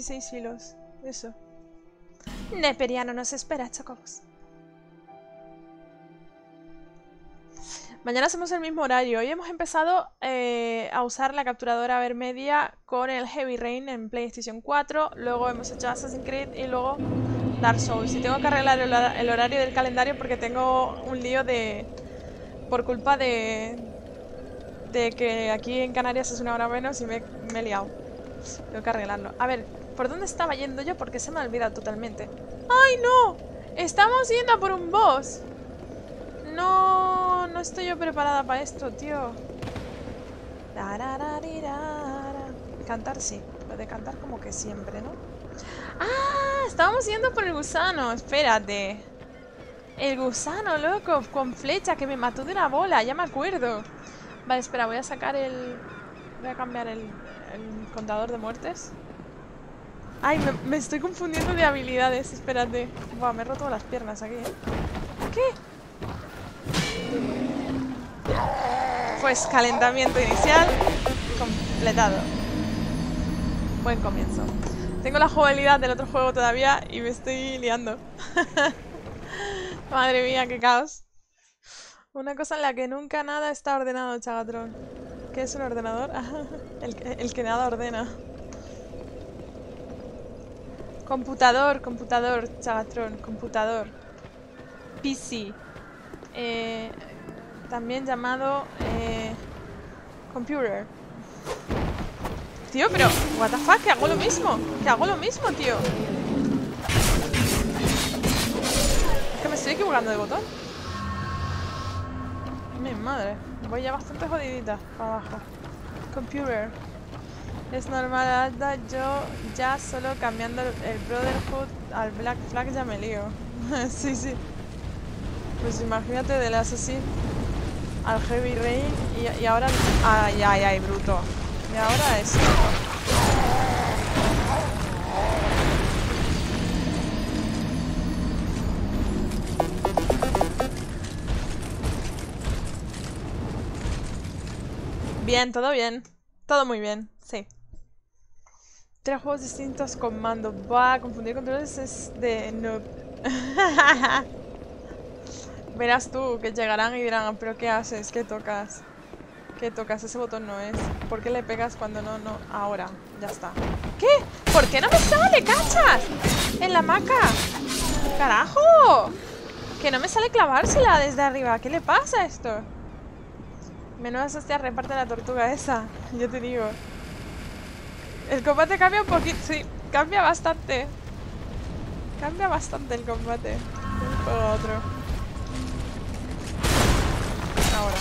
16 hilos. Eso. Neperiano nos espera, chocobos. Mañana hacemos el mismo horario. Hoy hemos empezado a usar la capturadora Vermedia con el Heavy Rain en PlayStation 4. Luego hemos hecho Assassin's Creed y luego Dark Souls. Y tengo que arreglar el horario del calendario porque tengo un lío por culpa de que aquí en Canarias es una hora menos y me he liado. Tengo que arreglarlo. A ver, ¿por dónde estaba yendo yo? Porque se me ha olvidado totalmente. ¡Ay, no! Estamos yendo a por un boss. No estoy yo preparada para esto, tío. Cantar sí. Lo de cantar como que siempre, ¿no? ¡Ah! Estábamos yendo por el gusano. Espérate. El gusano, loco, con flecha que me mató de una bola. Ya me acuerdo. Vale, espera, voy a sacar el... Voy a cambiar el contador de muertes. Ay, me estoy confundiendo de habilidades. Espérate. Buah, me he roto las piernas aquí, ¿eh? ¿Qué? Pues calentamiento inicial completado. Buen comienzo. Tengo la jugabilidad del otro juego todavía y me estoy liando. Madre mía, qué caos. Una cosa en la que nunca nada está ordenado, Chagatrón. ¿Qué es un ordenador? El que nada ordena. Computador, Chagatrón, computador. PC. También llamado computer. Tío, pero what the fuck, que hago lo mismo. Que hago lo mismo, tío. Es que me estoy equivocando de botón. Mi madre. Voy ya bastante jodidita para abajo. Computer. Es normal, Alda. Yo ya solo cambiando el Brotherhood al Black Flag ya me lío. Sí, sí. Pues imagínate del Assassin al Heavy Rain y ahora... Ay, ay, ay, bruto. Y ahora esto. Bien, todo bien. Todo muy bien, sí. 3 juegos distintos con mando. Va a confundir controles es de noob. Verás tú que llegarán y dirán, pero ¿qué haces? ¿Qué tocas? ¿Qué tocas? Ese botón no es. ¿Por qué le pegas cuando no? No, ahora. Ya está. ¿Qué? ¿Por qué no me sale, cachas? En la hamaca. ¡Carajo! Que no me sale clavársela desde arriba. ¿Qué le pasa a esto? Menudas hostias reparte la tortuga esa. Yo te digo. El combate cambia un poquito. Sí, cambia bastante. Cambia bastante el combate. De un juego a otro. Ahora.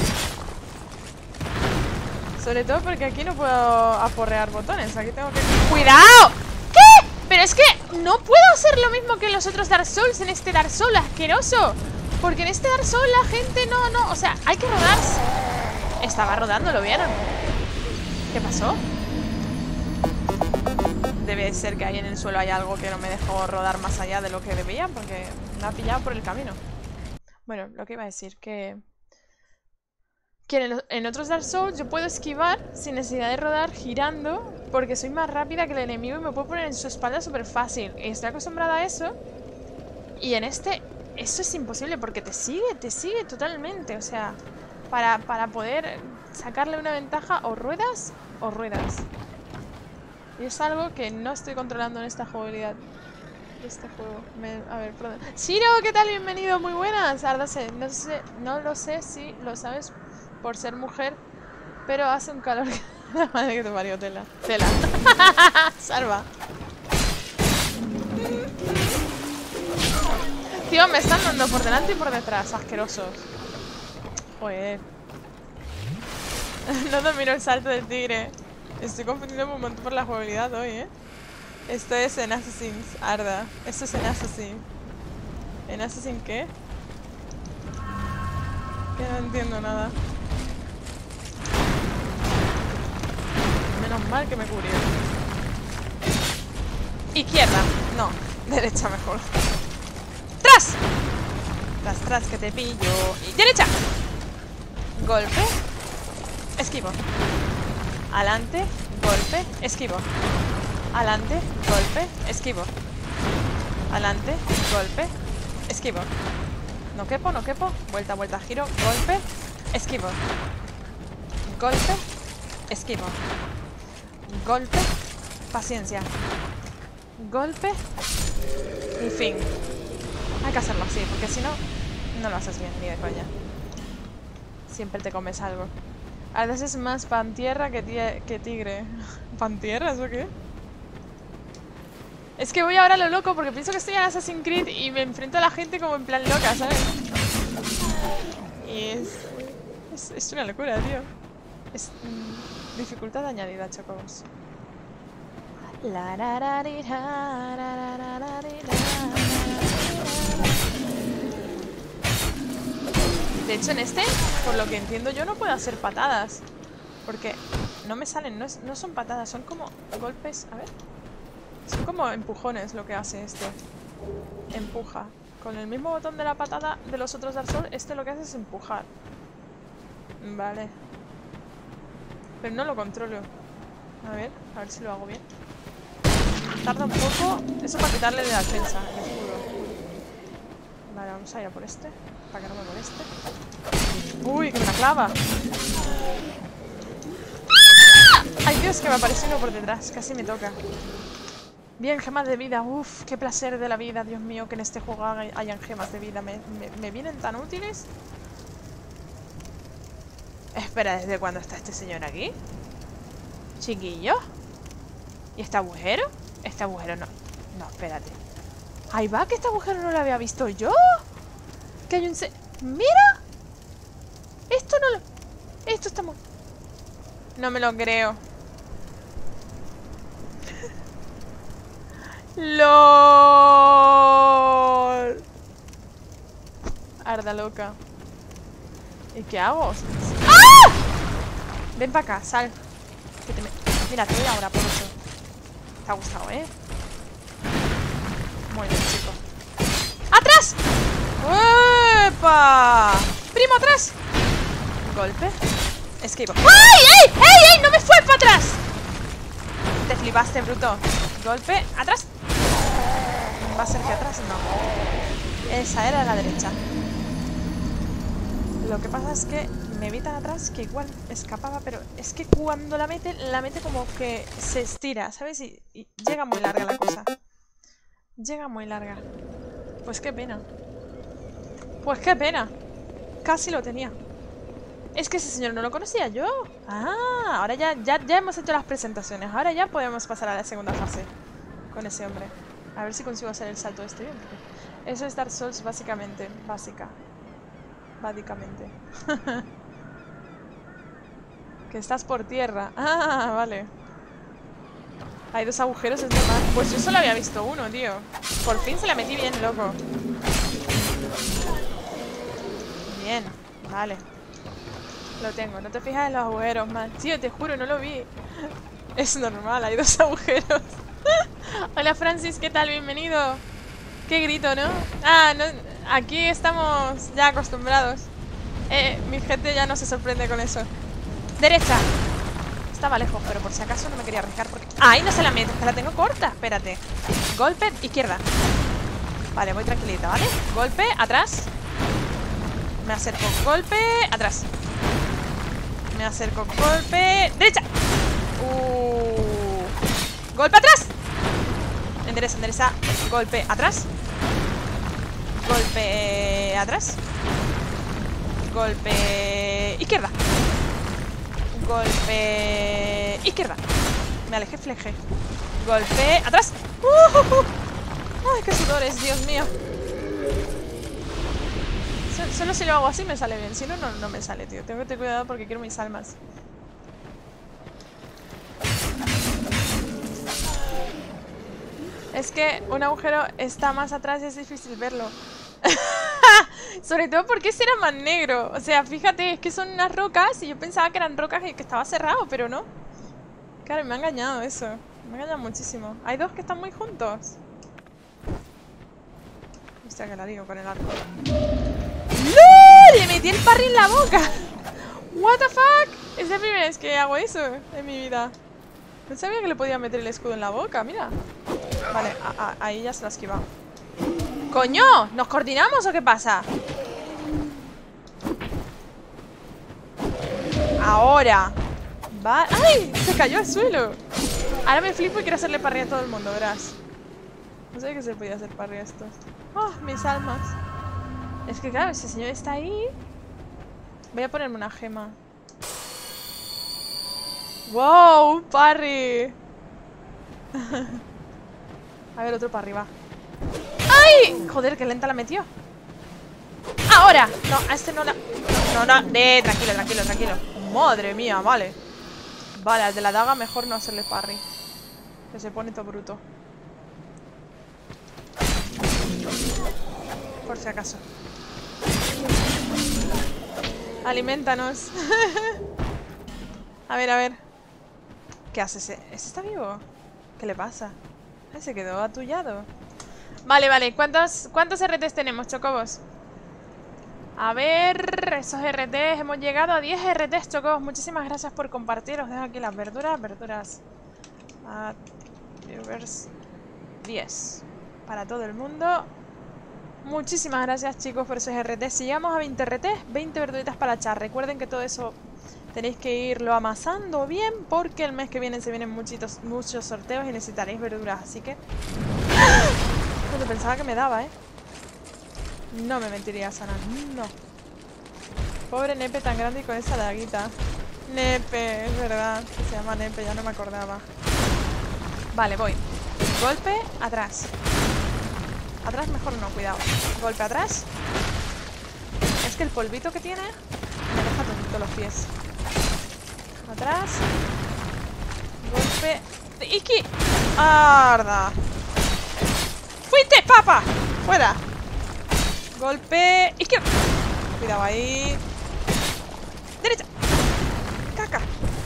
Sobre todo porque aquí no puedo aporrear botones. Aquí tengo que... ¡Cuidado! ¿Qué? Pero es que no puedo hacer lo mismo que en los otros Dark Souls. En este Dark Souls asqueroso. Porque en este Dark Souls la gente no... O sea, hay que rodarse. Estaba rodando, ¿lo vieron? ¿Qué pasó? Debe ser que ahí en el suelo hay algo que no me dejó rodar más allá de lo que debía. Porque me ha pillado por el camino. Bueno, lo que iba a decir que en otros Dark Souls yo puedo esquivar sin necesidad de rodar girando porque soy más rápida que el enemigo y me puedo poner en su espalda súper fácil. Y estoy acostumbrada a eso. Y en este, eso es imposible porque te sigue totalmente. O sea, para poder sacarle una ventaja o ruedas o ruedas. Y es algo que no estoy controlando en esta jugabilidad de este juego. A ver, perdón. Shiro, ¿qué tal? Bienvenido, muy buenas. Ardase, no lo sé si lo sabes por ser mujer, pero hace un calor que... La madre que te parió, tela. Salva. Tío, me están dando por delante y por detrás, asquerosos. Joder. No domino el salto del tigre. Estoy confundiendo un montón por la jugabilidad hoy, ¿eh? Esto es en Assassin's, Arda. Esto es en Assassin. ¿En Assassin qué? Que no entiendo nada. Menos mal que me cubrió. Izquierda. No, derecha mejor. ¡Tras! Tras, que te pillo. Y derecha. Golpe. Esquivo. Adelante. Golpe. Esquivo. Adelante, golpe, esquivo. Adelante, golpe, esquivo. No quepo, no quepo. Vuelta, vuelta, giro, golpe, esquivo. Golpe, esquivo. Golpe, paciencia. Golpe y fin. Hay que hacerlo así, porque si no, no lo haces bien, ni de coña. Siempre te comes algo. A veces es más pan tierra que tigre. ¿Pan tierra? ¿Eso qué? Es que voy ahora a lo loco porque pienso que estoy en Assassin's Creed y me enfrento a la gente como en plan loca, ¿sabes? Y es una locura, tío. Es dificultad añadida, chocos. De hecho, en este, por lo que entiendo yo, no puedo hacer patadas. Porque no me salen, no son patadas, son como golpes. A ver. Son como empujones lo que hace este. Empuja. Con el mismo botón de la patada de los otros Dark Souls, este lo que hace es empujar. Vale. Pero no lo controlo. A ver si lo hago bien. Tarda un poco. Eso para quitarle de la defensa, el escudo. Vale, vamos a ir a por este. Para que no me moleste. ¡Uy, que me la clava! ¡Ah! ¡Ay, Dios, que me apareció uno por detrás! Casi me toca. Bien, gemas de vida. Uf, qué placer de la vida. Dios mío, que en este juego hayan gemas de vida. Me vienen tan útiles. Espera, ¿desde cuándo está este señor aquí? Chiquillo. ¿Y este agujero? Este agujero no. No, espérate. Ahí va, que este agujero no lo había visto yo. Que hay un... ¡Mira! Esto no lo... Esto está muy... No me lo creo. ¡Lol! Arda loca. ¿Y qué hago? ¡Ah! Ven para acá, sal. Que te me... Mira, te doy ahora por eso. Te ha gustado, ¿eh? Muy bien, chico. ¡Atrás! ¡Epa! ¡Primo, atrás! Golpe. Esquivo. ¡Ay, ey! ¡Ey, ey! ¡No me fue para atrás! Te flipaste, bruto. Golpe. ¿Atrás? ¿Va a ser que atrás? No. Esa era la derecha. Lo que pasa es que me vi tan atrás que igual escapaba, pero es que cuando la mete como que se estira, ¿sabes? Y llega muy larga la cosa. Llega muy larga. Pues qué pena. Pues qué pena. Casi lo tenía. Es que ese señor no lo conocía yo. Ah, ahora ya hemos hecho las presentaciones. Ahora ya podemos pasar a la segunda fase con ese hombre. A ver si consigo hacer el salto este bien. Eso es Dark Souls básicamente. Básicamente. Que estás por tierra. Ah, vale. Hay dos agujeros, es normal. Pues yo solo había visto uno, tío. Por fin se la metí bien, loco. Bien, vale. Lo tengo, no te fijas en los agujeros, man. Tío, te juro, no lo vi. Es normal, hay dos agujeros. Hola Francis, ¿qué tal? Bienvenido. Qué grito, ¿no? Ah, no, aquí estamos ya acostumbrados. Mi gente ya no se sorprende con eso. Derecha. Estaba lejos, pero por si acaso no me quería arriesgar porque... ¡Ay, no se la meto! Que la tengo corta, espérate. Golpe, izquierda. Vale, voy tranquilita, ¿vale? Golpe, atrás. Me acerco, golpe, atrás. Me acerco, golpe, derecha. Golpe atrás. Endereza, endereza. Golpe atrás. Golpe atrás. Golpe izquierda. Golpe izquierda. Me alejé, fleje. Golpe atrás. Ay, qué sudores, Dios mío. Solo si lo hago así me sale bien. Si no, no me sale, tío. Tengo que tener cuidado porque quiero mis almas. Es que un agujero está más atrás y es difícil verlo. Sobre todo porque ese era más negro. O sea, fíjate, es que son unas rocas y yo pensaba que eran rocas y que estaba cerrado, pero no. Claro, me ha engañado eso. Me ha engañado muchísimo. Hay dos que están muy juntos. Hostia, que la digo con el arco. ¡No! Le metí el parry en la boca. What the fuck. Es la primera vez que hago eso en mi vida. No sabía que le podía meter el escudo en la boca, mira. Vale, ahí ya se la ha esquivado. ¡Coño! ¿Nos coordinamos o qué pasa? Ahora. Va. ¡Ay! Se cayó al suelo. Ahora me flipo y quiero hacerle parry a todo el mundo, verás. No sabía que se podía hacer parry a esto. ¡Oh, mis almas! Es que claro, ese señor está ahí. Voy a ponerme una gema. ¡Wow! ¡Un parry! A ver, otro para arriba. ¡Ay! Joder, qué lenta la metió. ¡Ahora! No, a este no la... No, tranquilo, tranquilo, tranquilo. Madre mía, vale. Vale, al de la daga mejor no hacerle parry. Que se pone todo bruto. Por si acaso. Aliméntanos. A ver, a ver. ¿Qué hace ese? ¿Ese está vivo? ¿Qué le pasa? Ay, se quedó atullado. Vale, vale. ¿Cuántos RTs tenemos, chocobos? A ver, esos RTs. Hemos llegado a 10 RTs, chocobos. Muchísimas gracias por compartir. Os dejo aquí las verduras. Verduras. Viewers. 10. Para todo el mundo. Muchísimas gracias, chicos, por esos RTs. Si llegamos a 20 RTs, 20 verduritas para echar. Recuerden que todo eso tenéis que irlo amasando bien, porque el mes que viene se vienen muchos sorteos y necesitaréis verduras. Así que... Cuando pensaba que me daba, ¿eh? No me mentiría, Sana. No. Pobre Nepe tan grande y con esa daguita. Nepe, es verdad. Se llama Nepe, ya no me acordaba. Vale, voy. Golpe, atrás. Atrás mejor no, cuidado. Golpe atrás. Es que el polvito que tiene me deja todos los pies. Atrás. Golpe. ¡Iki! ¡Arda! ¡Fuiste, papa! ¡Fuera! Golpe. ¡Izquierda! Cuidado ahí. ¡Derecha! ¡Caca!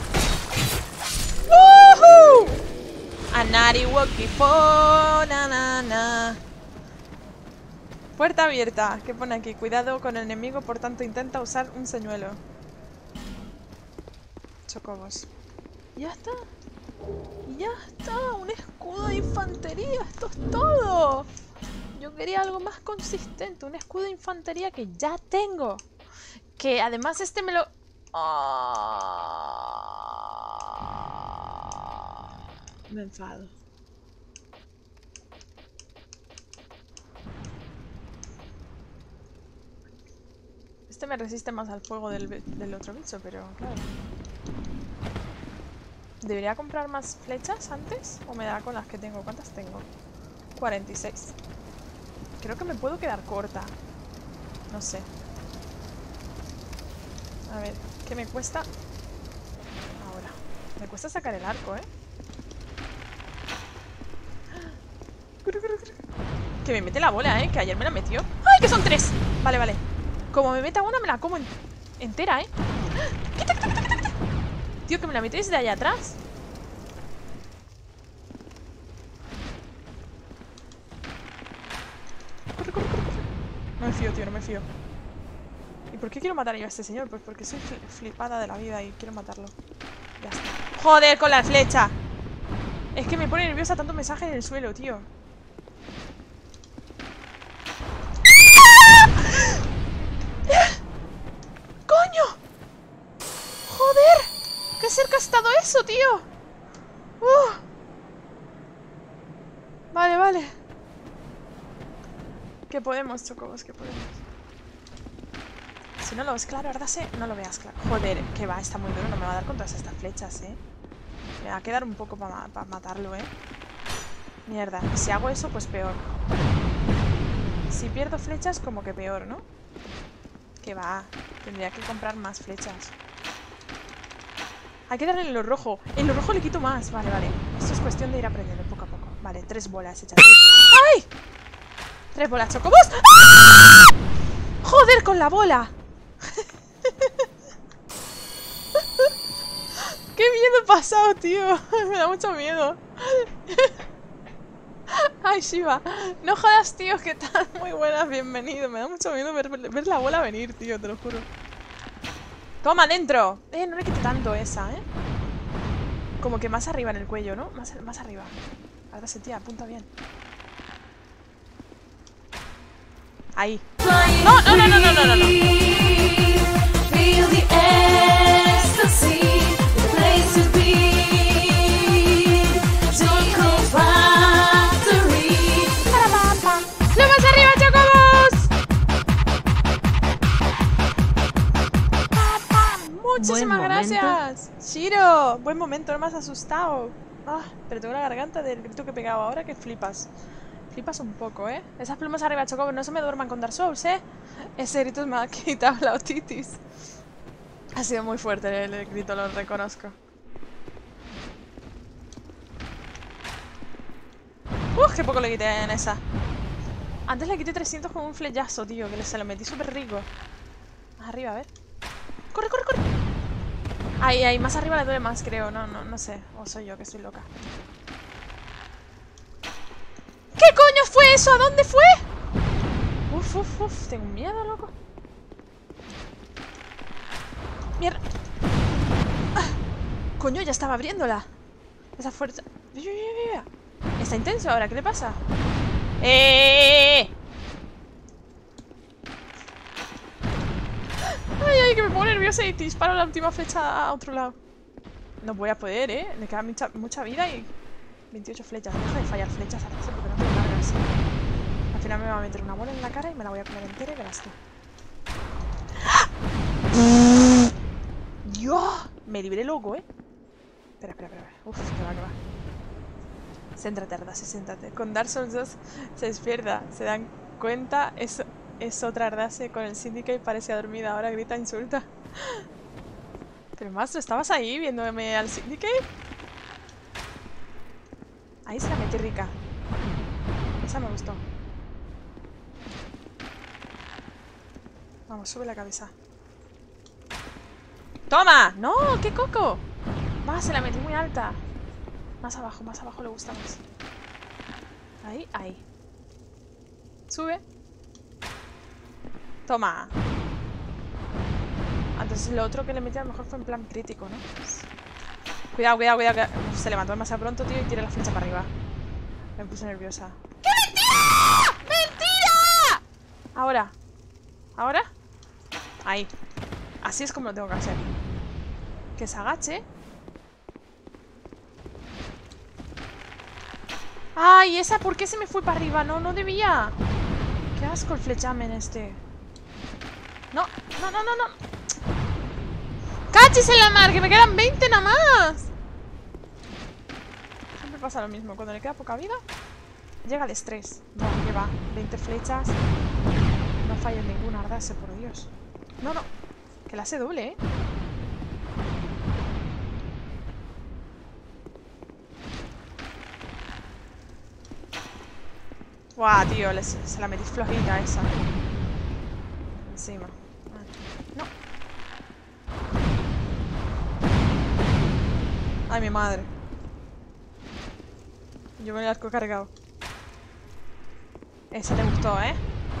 ¡Woohoo! Anari walkie for na na na. Puerta abierta. ¿Qué pone aquí? Cuidado con el enemigo, por tanto intenta usar un señuelo. Chocobos. Ya está. Ya está. Un escudo de infantería. Esto es todo. Yo quería algo más consistente. Un escudo de infantería que ya tengo. Que además este me lo... Me enfado. Este me resiste más al fuego del otro bicho, pero claro. ¿Debería comprar más flechas antes? ¿O me da con las que tengo? ¿Cuántas tengo? 46. Creo que me puedo quedar corta. No sé. A ver, ¿qué me cuesta? Ahora. Me cuesta sacar el arco, ¿eh? Que me mete la bola, ¿eh? Que ayer me la metió. ¡Ay, que son 3! Vale, vale. Como me meta una, me la como entera, ¿eh? ¡Quita, quita, quita, quita! Tío, que me la metéis de allá atrás. Corre, corre, corre, corre. No me fío, tío, no me fío. ¿Y por qué quiero matar yo a este señor? Pues porque soy flipada de la vida y quiero matarlo. Ya está. ¡Joder, con la flecha! Es que me pone nerviosa tanto mensaje en el suelo, tío. ¡Coño! ¡Joder! ¡Qué cerca ha estado eso, tío! Vale, vale. Que podemos, chocobos, que podemos. Si no lo ves claro, Ardase, no lo veas claro. Joder, que va, está muy duro. No me va a dar con todas estas flechas, ¿eh? Me va a quedar un poco para matarlo, ¿eh? Mierda, si hago eso, pues peor. Si pierdo flechas, como que peor, ¿no? Que va, tendría que comprar más flechas. Hay que darle en lo rojo. En lo rojo le quito más. Vale, vale. Esto es cuestión de ir aprendiendo poco a poco. Vale, 3 bolas hechas. ¡Ay! 3 bolas, chocobos. ¡Ah! ¡Joder, con la bola! ¡Qué miedo he pasado, tío! Me da mucho miedo. Ay, Shiva. No jodas, tío, que están muy buenas. Bienvenido. Me da mucho miedo ver la bola venir, tío, te lo juro. ¡Toma, dentro! No le quite tanto esa, ¿eh? Como que más arriba en el cuello, ¿no? Más arriba. Ahora se tía, apunta bien. Ahí. ¡No, no, no, no, no, no, no, no! ¡Lo más arriba, chocobos! Muchísimas gracias, Shiro. Buen momento, no me has asustado. Ah, pero tengo la garganta del grito que he pegado ahora que flipas. Flipas un poco, ¿eh? Esas plumas arriba, Chocobo, no se me duerman con Dark Souls, ¿eh? Ese grito me ha quitado la otitis. Ha sido muy fuerte el grito, lo reconozco. Qué poco le quité en esa. Antes le quité 300 con un flechazo, tío, que se lo metí súper rico. Más arriba, a ver. ¡Corre, corre, corre! Ahí, más arriba le duele más, creo. No sé. O soy yo que estoy loca. ¿Qué coño fue eso? ¿A dónde fue? Uf. Tengo miedo, loco. Mierda. Coño, ya estaba abriéndola. Esa fuerza. Está intenso ahora. ¿Qué le pasa? Ay, que me pongo nerviosa y te disparo la última flecha a otro lado. No voy a poder, ¿eh? Me queda mucha vida y 28 flechas. Deja de fallar flechas, porque no tengo largas. Al final me va a meter una bola en la cara y me la voy a comer entera y verás tú. ¡Dios! Me libré loco, ¿eh? Espera. Uf, que va. Céntrate, Ardase, céntrate. Con Dark Souls 2 se despierta, se dan cuenta, es otra Ardase con el Syndicate, parecía dormida, ahora grita, insulta. Pero maestro, ¿estabas ahí viéndome al Syndicate? Ahí se la metí rica. Esa me gustó. Vamos, sube la cabeza. ¡Toma! ¡No! ¡Qué coco! Va, se la metí muy alta. Más abajo le gusta más. Ahí. Sube. Toma. Entonces lo otro que le metí a lo mejor fue en plan crítico, ¿no? Pues... Cuidado. Uf, se levantó demasiado pronto, tío, y tiré la flecha para arriba. Me puse nerviosa. ¡Qué mentira! ¡Mentira! Ahora. Ahí. Así es como lo tengo que hacer. Que se agache. ¡Ay! ¿Esa por qué se me fue para arriba? No debía. Qué asco el flechamen este. No. ¡Cachis en la mar! ¡Que me quedan 20 nada más! Siempre pasa lo mismo. Cuando le queda poca vida, llega el estrés. No, lleva 20 flechas. No fallo ninguna, Ardase, por Dios. No. Que la hace doble, ¿eh? Guau, tío, se la metí flojita esa. Encima. No. Ay, mi madre. Yo me el arco cargado. Esa te gustó, ¿eh?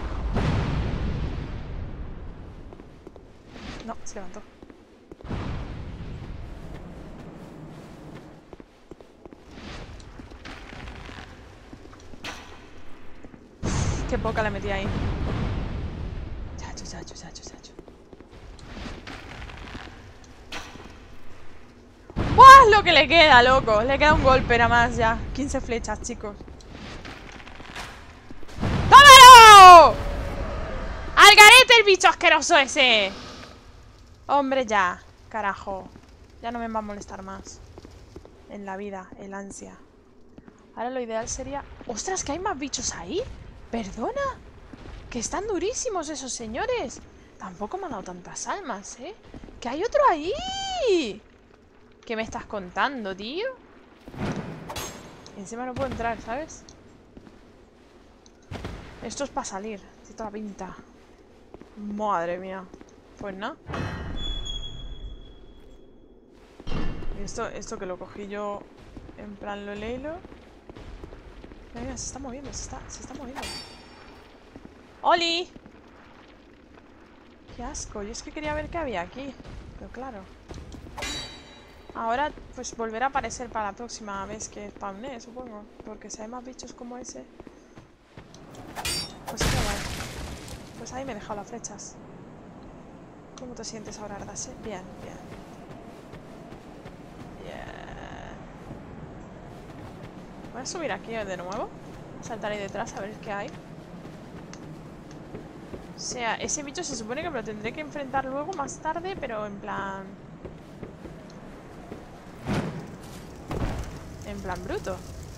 No, se levantó. Qué poca le metí ahí. Chacho. ¡Buah! Lo que le queda, loco. Le queda un golpe nada más ya. 15 flechas, chicos. ¡Tómalo! ¡Al garete el bicho asqueroso ese! Hombre, ya. Carajo. Ya no me va a molestar más. En la vida, el ansia. Ahora lo ideal sería... ¡Ostras, que hay más bichos ahí! ¿Perdona? Que están durísimos esos señores. Tampoco me han dado tantas almas, ¿eh? ¡Que hay otro ahí! ¿Qué me estás contando, tío? Encima no puedo entrar, ¿sabes? Esto es para salir. Tiene toda la pinta. Madre mía. Pues no. Esto que lo cogí yo en plan lo leilo. Mira, se está moviendo, se está moviendo. ¡Oli! ¡Qué asco! Yo es que quería ver qué había aquí. Pero claro. Ahora, pues volverá a aparecer para la próxima vez que spawné, supongo. Porque si hay más bichos como ese... Pues qué guay. Pues ahí me he dejado las flechas. ¿Cómo te sientes ahora, Ardase? Bien, bien. Bien. Voy a subir aquí de nuevo. Saltar ahí detrás a ver qué hay. O sea, ese bicho se supone que me lo tendré que enfrentar luego más tarde, pero en plan... En plan bruto.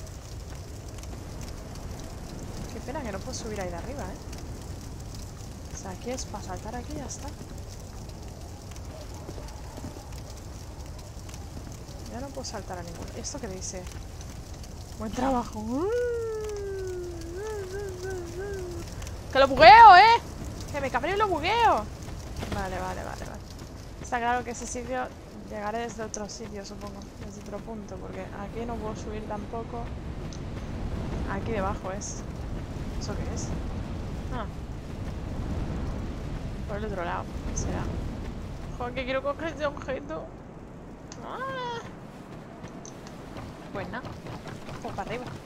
Qué pena que no puedo subir ahí de arriba, ¿eh? O sea, aquí es para saltar aquí y ya está. Ya no puedo saltar a ninguno. ¿Esto qué dice? Buen trabajo. ¡Que lo bugueo, eh! ¡Que me cabreo y lo bugueo! Vale. Está claro que ese sitio llegaré desde otro sitio, supongo. Desde otro punto, porque aquí no puedo subir tampoco. Aquí debajo es. ¿Eso qué es? Ah. Por el otro lado. ¿Qué será? Joder, que quiero coger ese objeto. Ah. Pues nada. Pues para arriba.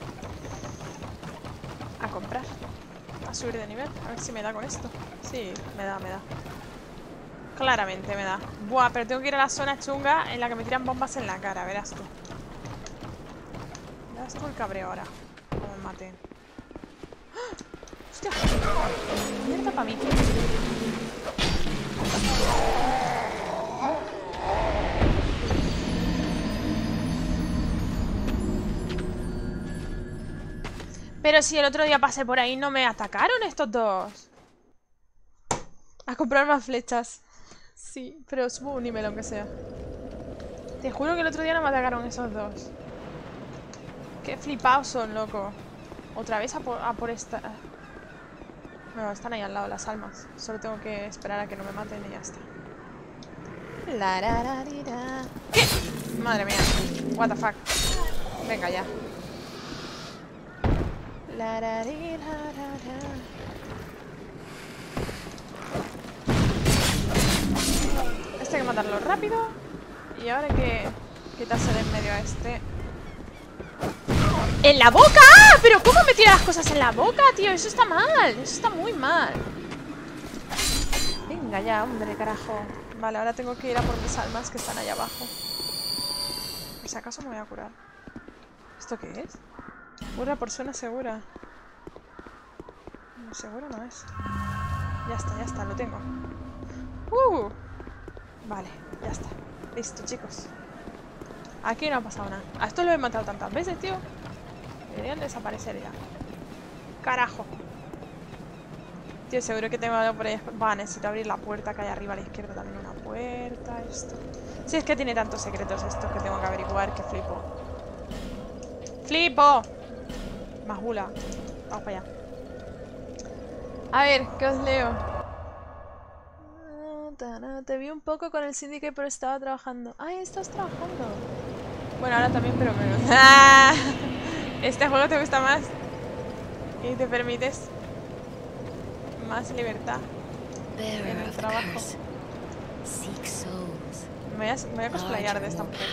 A comprar. A subir de nivel. A ver si me da con esto. Sí, me da. Claramente me da. Buah, pero tengo que ir a la zona chunga en la que me tiran bombas en la cara. Verás tú. Verás tú el cabreo ahora. Como me maten. ¡Ah! ¡Hostia! Mierda para mí. Pero si el otro día pasé por ahí, no me atacaron estos dos. A comprar más flechas. Sí, pero subo un nivel aunque sea. Te juro que el otro día no me atacaron esos dos. Qué flipados son, loco. Otra vez a por esta... Bueno, están ahí al lado las almas. Solo tengo que esperar a que no me maten y ya está. ¿Qué? Madre mía. What the fuck. Venga ya. Este hay que matarlo rápido. Y ahora hay que quitarse de en medio a este. ¡En la boca! ¿Pero cómo me tira las cosas en la boca, tío? Eso está mal. Eso está muy mal. Venga ya, hombre, carajo. Vale, ahora tengo que ir a por mis almas que están allá abajo. Por si acaso me voy a curar. ¿Esto qué es? Cura por zona segura. No, seguro no es. Ya está, lo tengo. Vale, ya está. Listo, chicos. Aquí no ha pasado nada. A esto lo he matado tantas veces, tío. Deberían desaparecer ya. Carajo. Tío, seguro que tengo algo por ahí. Va, necesito abrir la puerta que hay arriba a la izquierda. También una puerta, esto. Sí, es que tiene tantos secretos estos que tengo que averiguar que flipo. ¡Flipo! Majula. Vamos para allá. A ver, ¿qué os leo? Te vi un poco con el Syndicate, pero estaba trabajando. ¡Ay, estás trabajando! Bueno, ahora también, pero menos. ¡Ah! Este juego te gusta más. Y te permites más libertad en el trabajo. Me voy a cosplayar de esta mujer.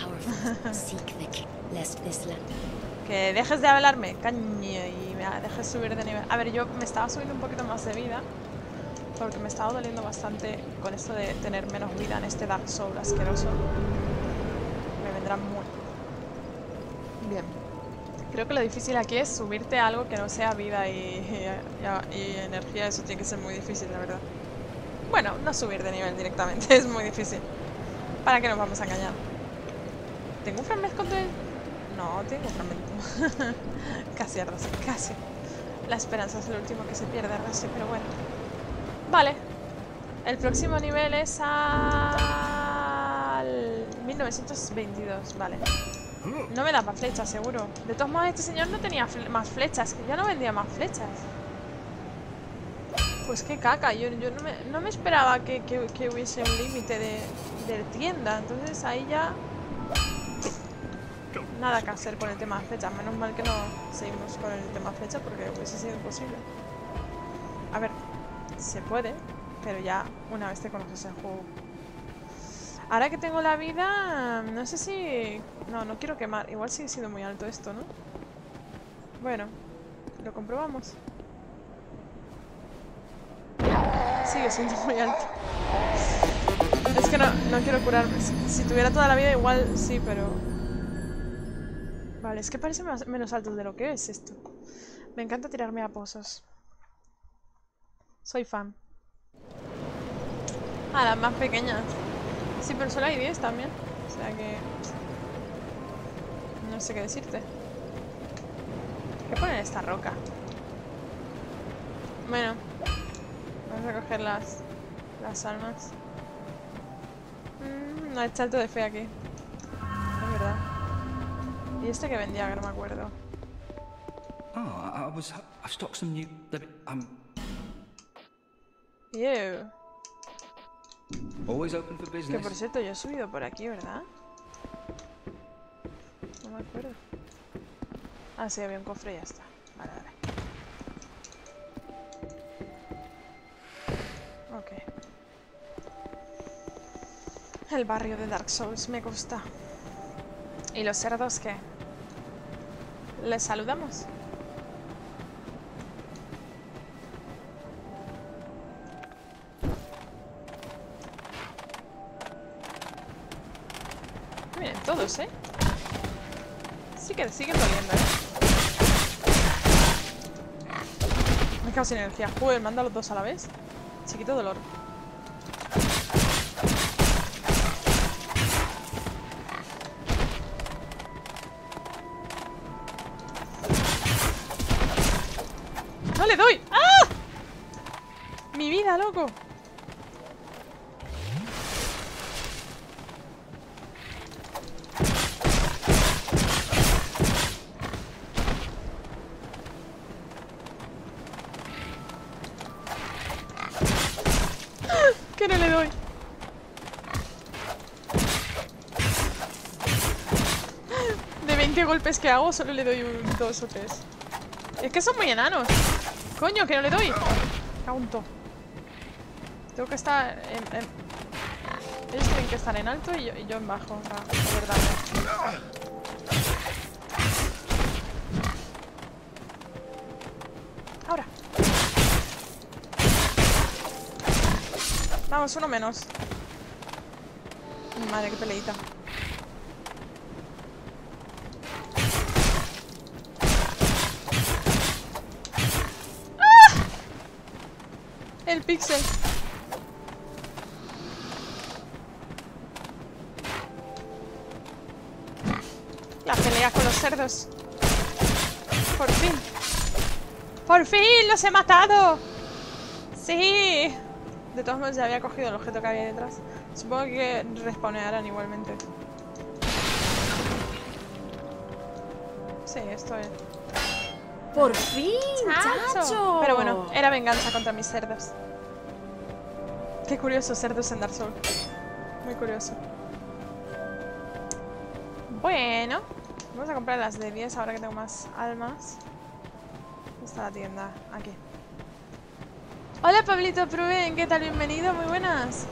Que dejes de hablarme, caño, y me dejes subir de nivel. A ver, yo me estaba subiendo un poquito más de vida porque me estaba doliendo bastante con esto de tener menos vida en este Dark Souls asqueroso. Me vendrá muy bien. Creo que lo difícil aquí es subirte a algo que no sea vida y energía. Eso tiene que ser muy difícil, la verdad. Bueno, no subir de nivel directamente, es muy difícil. ¿Para qué nos vamos a engañar? ¿Tengo un fragmento contra él? No, tengo un fragmento. Casi, Arrasé, casi. La esperanza es lo último que se pierde, Arrasé, pero bueno. Vale. El próximo nivel es al 1922, vale. No me da más flechas, seguro. De todos modos, este señor no tenía más flechas. Que ya no vendía más flechas. Pues qué caca. Yo no me esperaba que hubiese un límite de tienda. Entonces ahí ya... Nada que hacer con el tema de flechas. Menos mal que no seguimos con el tema de flechas porque hubiese sido imposible. A ver, se puede. Pero ya una vez te conoces el juego. Ahora que tengo la vida, no sé si... No, no quiero quemar. Igual sigue siendo muy alto esto, ¿no? Bueno, lo comprobamos. Sigue siendo muy alto. Es que no quiero curarme. Si tuviera toda la vida igual sí, pero... Vale, es que parece menos alto de lo que es esto. Me encanta tirarme a pozos. Soy fan. Ah, las más pequeñas. Sí, pero solo hay 10 también. O sea que... No sé qué decirte. ¿Qué pone en esta roca? Bueno. Vamos a coger las almas. No hay salto de fe aquí. Es verdad. ¿Y este que vendía? Que no me acuerdo. I've stocked some new... Ew. Always open for Que business. por cierto, yo he subido por aquí, ¿verdad? No me acuerdo. Ah, sí, había un cofre y ya está. Vale, vale. Ok. El barrio de Dark Souls me gusta. ¿Y los cerdos qué? ¿Les saludamos? Miren, todos, ¿eh? Sí que siguen doliendo, ¿eh? Me he quedado sin energía. Joder, manda a los dos a la vez. Chiquito dolor. ¡No le doy! ¡Ah! ¡Mi vida, loco! ¡Que no le doy! De 20 golpes que hago, solo le doy 2 o 3. Es que son muy enanos. ¡Coño, que no le doy! Caunto. Tengo que estar Ellos tienen que estar en alto y yo en bajo. Para poder darle. Ahora. Vamos, uno menos. Madre, qué peleita. ¡Ah! El pixel. La pelea con los cerdos. Por fin. ¡Por fin! ¡Los he matado! ¡Sí! De todos modos ya había cogido el objeto que había detrás. Supongo que respawnearán igualmente. Sí, esto es. ¡Por fin, ¡Chacho! chacho! Pero bueno, era venganza contra mis cerdos. Qué curioso, cerdos en Dark Souls. Muy curioso. Bueno, vamos a comprar las de 10 ahora que tengo más almas. ¿Dónde está la tienda? Aquí. Hola Pablito Pruben, ¿qué tal? Bienvenido, muy buenas.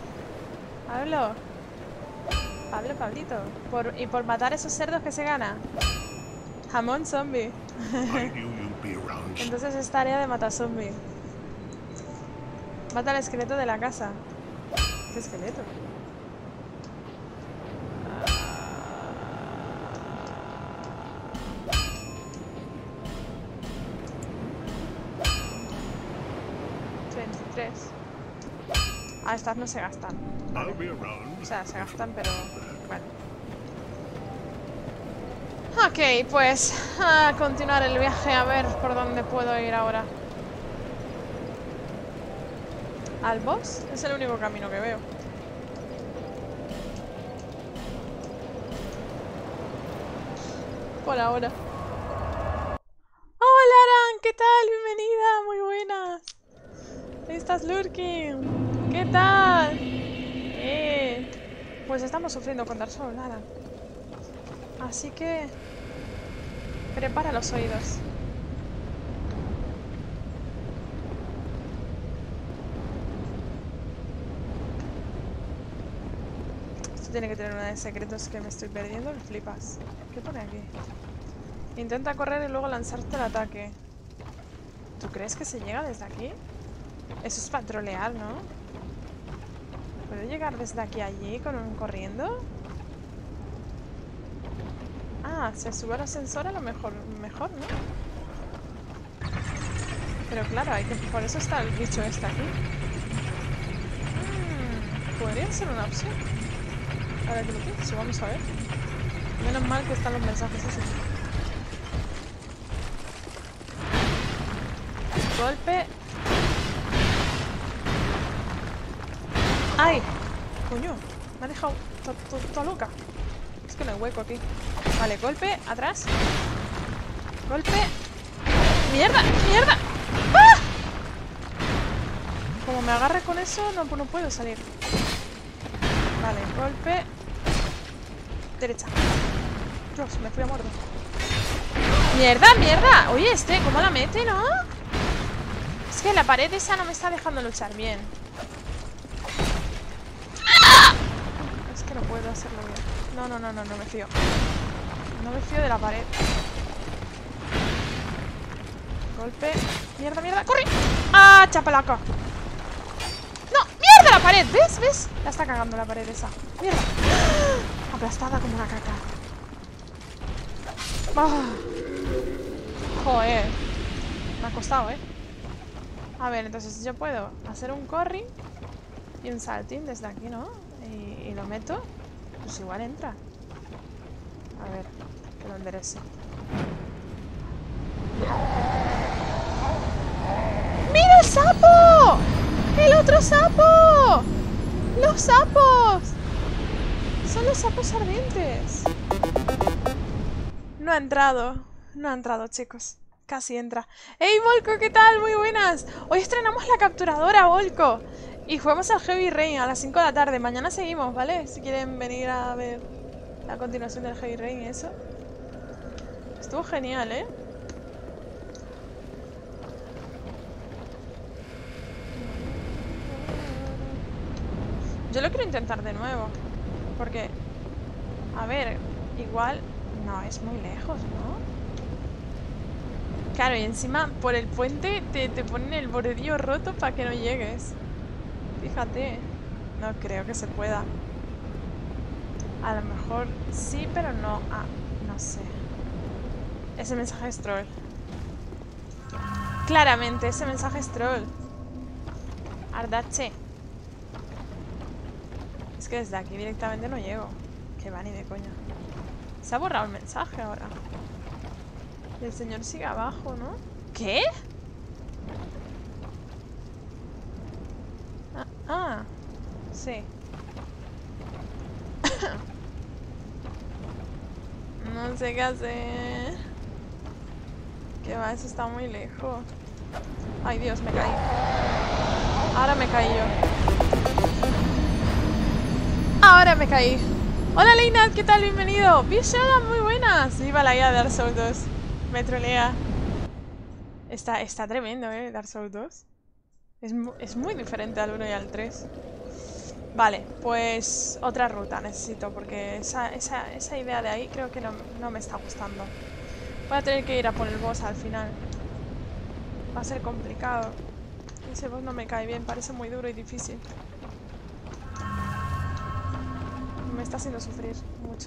Pablito. Y por matar esos cerdos que se gana. Jamón zombie. Entonces es tarea de matar zombie. Mata al esqueleto de la casa. ¿Qué esqueleto? Ah, estas no se gastan. Vale. O sea, se gastan, pero... Bueno. Ok, pues... A continuar el viaje, a ver por dónde puedo ir ahora. ¿Al boss? Es el único camino que veo. Por ahora. ¡Hola, Aran! ¿Qué tal? Bienvenida, muy buenas. Ahí estás, Lurking. ¿Qué tal? Pues estamos sufriendo con Dark Souls, nada. Así que... Prepara los oídos. Esto tiene que tener una de secretos que me estoy perdiendo, me flipas. ¿Qué pone aquí? Intenta correr y luego lanzarte el ataque. ¿Tú crees que se llega desde aquí? Eso es para trolear, ¿no? ¿Puedo llegar desde aquí a allí con un corriendo? Ah, se sube al ascensor a lo mejor, ¿no? Pero claro, hay que, por eso está el bicho este aquí. Podría ser una opción. Ahora que lo pienso, vamos a ver. Menos mal que están los mensajes esos. Golpe. ¡Ay! Coño, me ha dejado toda loca. Es que no hay hueco aquí. Vale, golpe, atrás. Golpe. ¡Mierda! ¡Mierda! ¡Ah! Como me agarre con eso, no puedo salir. Vale, golpe. Derecha. Dios, me fui a muerto. ¡Mierda, mierda! Oye, ¿cómo la mete, no? Es que la pared esa no me está dejando luchar bien. ¡Ah! Es que no puedo hacerlo bien. No me fío. No me fío de la pared. Golpe. Mierda, mierda. ¡Corre! ¡Ah, chapalaca! ¡No! ¡Mierda la pared! ¿Ves? ¿Ves? La está cagando la pared esa. ¡Mierda! Aplastada como una caca. ¡Ah! Joder. Me ha costado, ¿eh? A ver, entonces yo puedo hacer un corri y un saltín desde aquí, ¿no? Y lo meto. Pues igual entra. A ver, que lo enderece. ¡Mira el sapo! ¡El otro sapo! ¡Los sapos! Son los sapos ardientes. No ha entrado. No ha entrado, chicos. Casi entra. ¡Hey, Volko! ¿Qué tal? Muy buenas. Hoy estrenamos la capturadora, Volko. Y jugamos al Heavy Rain a las 5 de la tarde. Mañana seguimos, ¿vale? Si quieren venir a ver la continuación del Heavy Rain y eso. Estuvo genial, ¿eh? Yo lo quiero intentar de nuevo. Porque, a ver, igual... No, es muy lejos, ¿no? Claro, y encima por el puente te ponen el bordillo roto para que no llegues. Fíjate. No creo que se pueda. A lo mejor sí, pero no. Ah, no sé. Ese mensaje es troll. Claramente, ese mensaje es troll. Ardache. Es que desde aquí directamente no llego. Que va ni de coña. Se ha borrado el mensaje ahora. Y el señor sigue abajo, ¿no? ¿Qué? Sí. No sé qué hacer. ¿Qué va? Eso está muy lejos. Ay, Dios, me caí. Ahora me caí yo. Ahora me caí. Hola, Leinat, ¿qué tal? Bienvenido. Bishada, muy buenas. Viva la guía de Dark Souls 2. Me trolea. Está tremendo, Dark Souls 2. Es muy diferente al 1 y al 3. Vale, pues otra ruta necesito, porque esa idea de ahí creo que no me está gustando. Voy a tener que ir a por el boss al final. Va a ser complicado. Ese boss no me cae bien, parece muy duro y difícil. Me está haciendo sufrir mucho.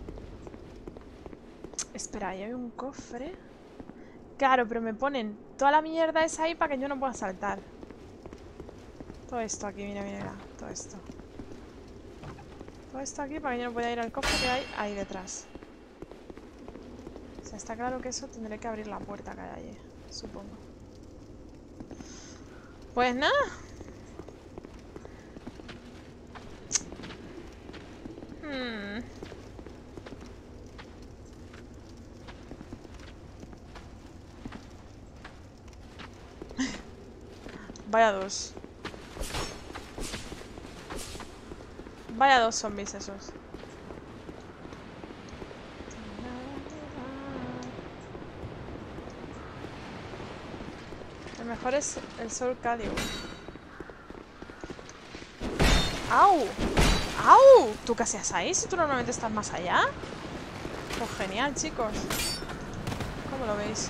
Espera, ahí hay un cofre. Claro, pero me ponen toda la mierda esa ahí para que yo no pueda saltar. Todo esto aquí, mira, mira, todo esto. Todo esto aquí para que yo no pueda ir al cofre que hay ahí detrás. O sea, está claro que eso tendré que abrir la puerta que hay allí, supongo. Pues nada. Vaya dos. Vaya dos zombies esos. El mejor es el Soul Calibur. ¡Au! ¡Au! ¿Tú qué hacías ahí si tú normalmente estás más allá? Pues genial, chicos. ¿Cómo lo veis?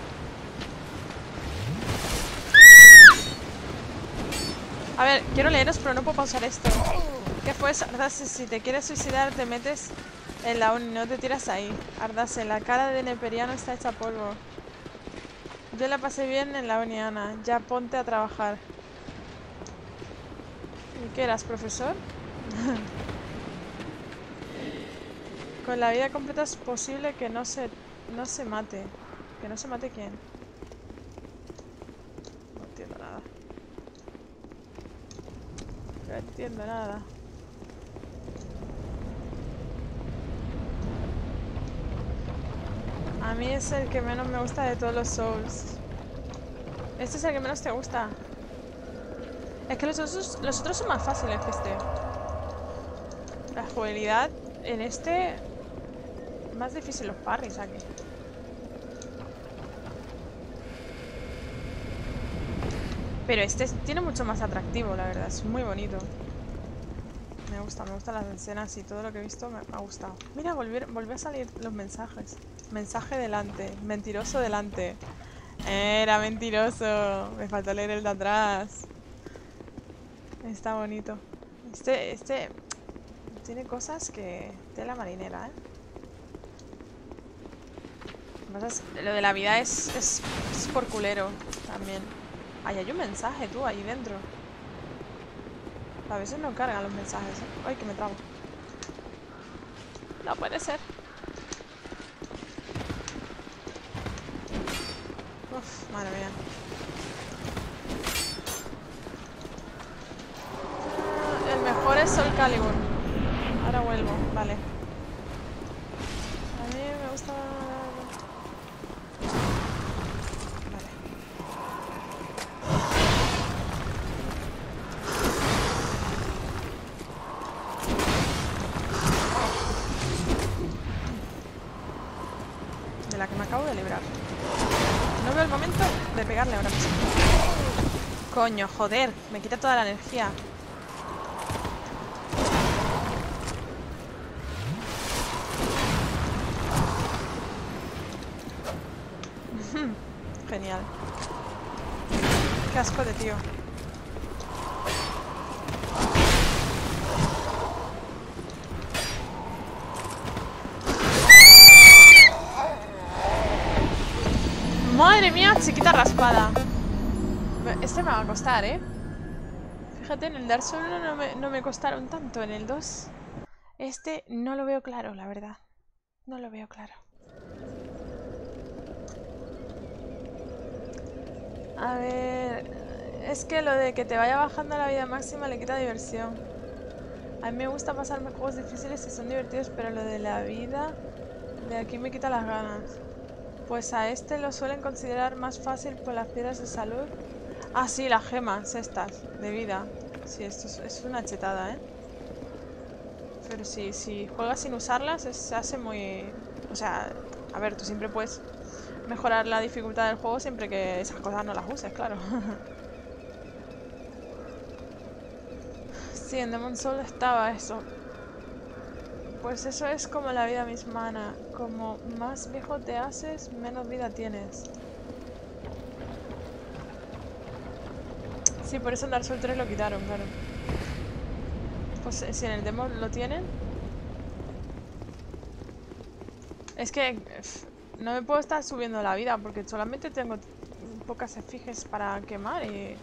A ver, quiero leeros, pero no puedo pausar esto. ¿Qué fue eso? Ardase, si te quieres suicidar, te metes en la uni, no te tiras ahí. Ardase, la cara de Neperiano está hecha polvo. Yo la pasé bien en la uni, Ana. Ya ponte a trabajar. ¿Y qué eras, profesor? Con la vida completa es posible que no se mate. ¿Que no se mate quién? No entiendo nada. No entiendo nada. A mí es el que menos me gusta de todos los Souls. Este es el que menos te gusta. Es que los otros son más fáciles que este. La jugabilidad en este... Más difícil los parries aquí. Pero este tiene mucho más atractivo, la verdad. Es muy bonito. Me gustan las escenas y todo lo que he visto me ha gustado. Mira, volvió a salir los mensajes. Mensaje delante. Mentiroso delante. Era mentiroso. Me faltó leer el de atrás. Está bonito. Este tiene cosas que... Tela marinera, ¿eh? Lo de la vida es por culero también. Ay, hay un mensaje, tú, ahí dentro. A veces no cargan los mensajes, ¿eh? Ay, que me trabo. No puede ser. Uf, madre mía. El mejor es Soul Calibur. Ahora vuelvo, vale. A mí me gusta... Vale. De la que me acabo de librar. No veo el momento de pegarle ahora mismo. Coño, joder, me quita toda la energía. Genial. Qué asco de tío. Madre mía, chiquita raspada. Este me va a costar, ¿eh? Fíjate, en el Dark Souls 1 no me costaron tanto. En el 2, este no lo veo claro, la verdad. No lo veo claro. A ver... Es que lo de que te vaya bajando la vida máxima le quita diversión. A mí me gusta pasarme juegos difíciles si son divertidos, pero lo de la vida... De aquí me quita las ganas. Pues a este lo suelen considerar más fácil por las piedras de salud. Ah, sí, las gemas estas, de vida. Sí, esto es una chetada, ¿eh? Pero sí, si juegas sin usarlas, se hace muy... O sea, a ver, tú siempre puedes mejorar la dificultad del juego siempre que esas cosas no las uses, claro. Sí, en Demon's Souls estaba eso. Pues eso es como la vida misma, Ana. Como más viejo te haces, menos vida tienes. Sí, por eso en Dark Souls 3 lo quitaron, claro. Pues si en el demo lo tienen... Es que no me puedo estar subiendo la vida porque solamente tengo pocas efigies para quemar y...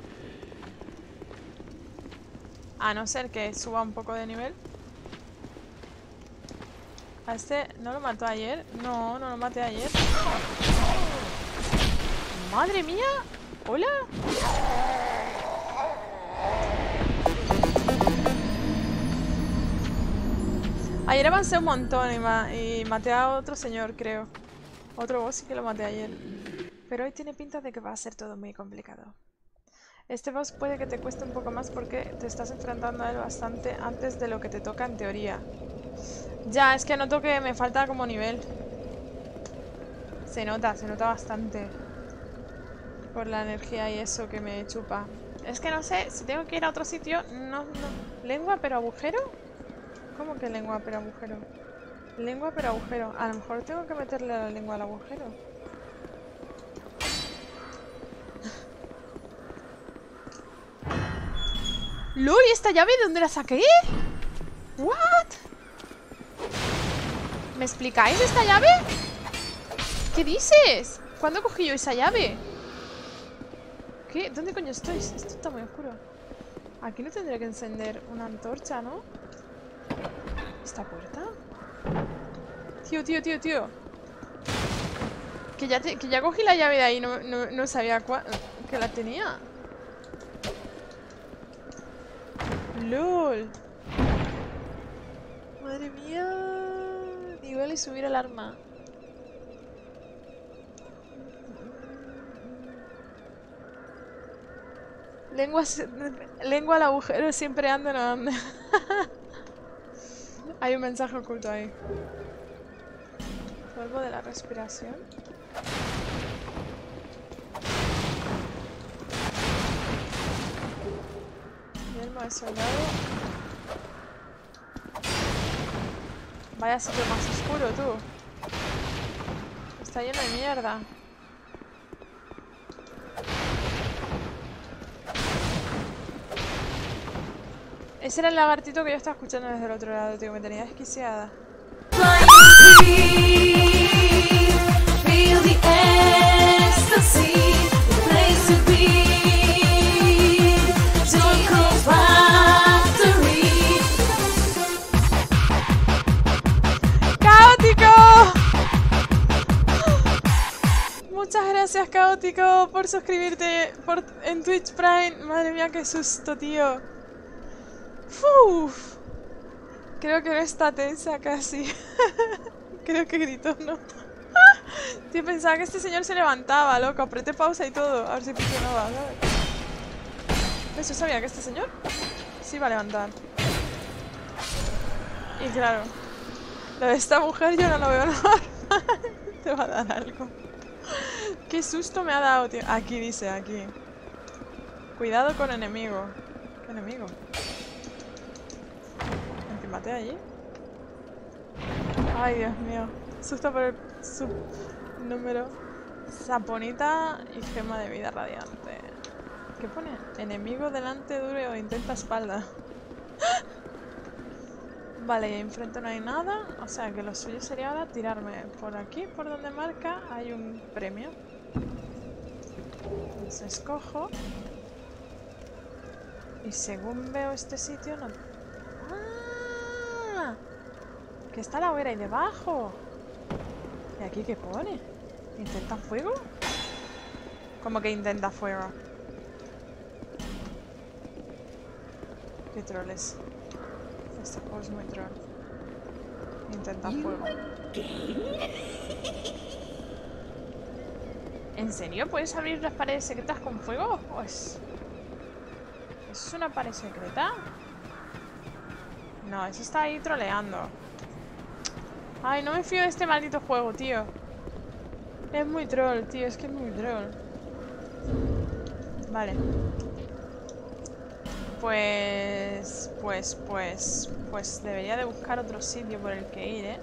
A no ser que suba un poco de nivel. ¿A este no lo mató ayer? No, no lo maté ayer. ¡Madre mía! ¿Hola? Ayer avancé un montón y maté a otro señor, creo. Otro boss sí que lo maté ayer. Pero hoy tiene pinta de que va a ser todo muy complicado. Este boss puede que te cueste un poco más porque te estás enfrentando a él bastante antes de lo que te toca en teoría. Ya, es que noto que me falta como nivel. Se nota bastante. Por la energía y eso que me chupa. Es que no sé, si tengo que ir a otro sitio, no. ¿Lengua, pero agujero? ¿Cómo que lengua pero agujero? Lengua pero agujero. A lo mejor tengo que meterle la lengua al agujero. ¡Lol! ¿Y esta llave de dónde la saqué? ¿What? ¿Me explicáis esta llave? ¿Qué dices? ¿Cuándo cogí yo esa llave? ¿Qué? ¿Dónde coño estoy? Esto está muy oscuro. Aquí no tendría que encender una antorcha, ¿no? ¿Esta puerta? Tío. Que ya cogí la llave de ahí. No sabía que la tenía. ¡Lol! Madre mía. Igual y subir el arma. Lengua al agujero, siempre ando, no ande. Hay un mensaje oculto ahí. Polvo de la respiración. Yelmo de soldado. Vaya sitio más oscuro, tú. Está lleno de mierda. Ese era el lagartito que yo estaba escuchando desde el otro lado, tío. Me tenía desquiciada. Feel the ecstasy, the place to be. Joyful factory. ¡Caótico! Muchas gracias, Caótico, por suscribirte en Twitch Prime. Madre mía, qué susto, tío. Uf. Creo que no está tensa casi. Creo que gritó, ¿no? Tío, pensaba que este señor se levantaba, loco. Apreté pausa y todo. A ver si funcionaba, ¿sabes? ¿Eso sabía que este señor se iba a levantar? Y claro, lo de esta mujer yo no lo veo normal. Te va a dar algo. Qué susto me ha dado, tío. Aquí dice, aquí. Cuidado con enemigo. ¿Qué enemigo? ¿Mate allí? Ay, Dios mío. Susto por el número. Saponita y gema de vida radiante. ¿Qué pone? Enemigo delante duro o intenta espalda. Vale, y enfrente no hay nada. O sea que lo suyo sería ahora tirarme por aquí, por donde marca. Hay un premio. Entonces escojo. Y según veo este sitio no... Que está la hoguera ahí debajo. ¿Y aquí qué pone? ¿Intenta fuego? ¿Cómo que intenta fuego? ¿Qué troll es? Este juego es muy troll. Intenta fuego. ¿En serio puedes abrir las paredes secretas con fuego? Pues... ¿eso es una pared secreta? No, eso está ahí troleando. Ay, no me fío de este maldito juego, tío. Es muy troll, tío. Es que es muy troll. Vale. Pues debería de buscar otro sitio por el que ir, ¿eh?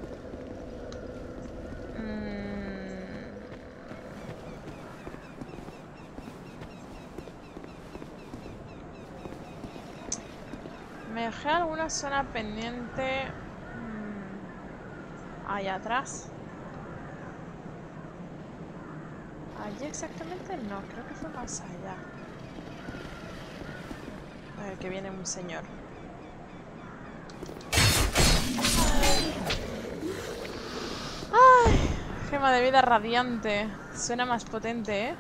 Me dejé alguna zona pendiente allá atrás. Allí exactamente no, creo que fue más allá. A ver, que viene un señor. ¡Ay! Gema de vida radiante. Suena más potente, ¿eh?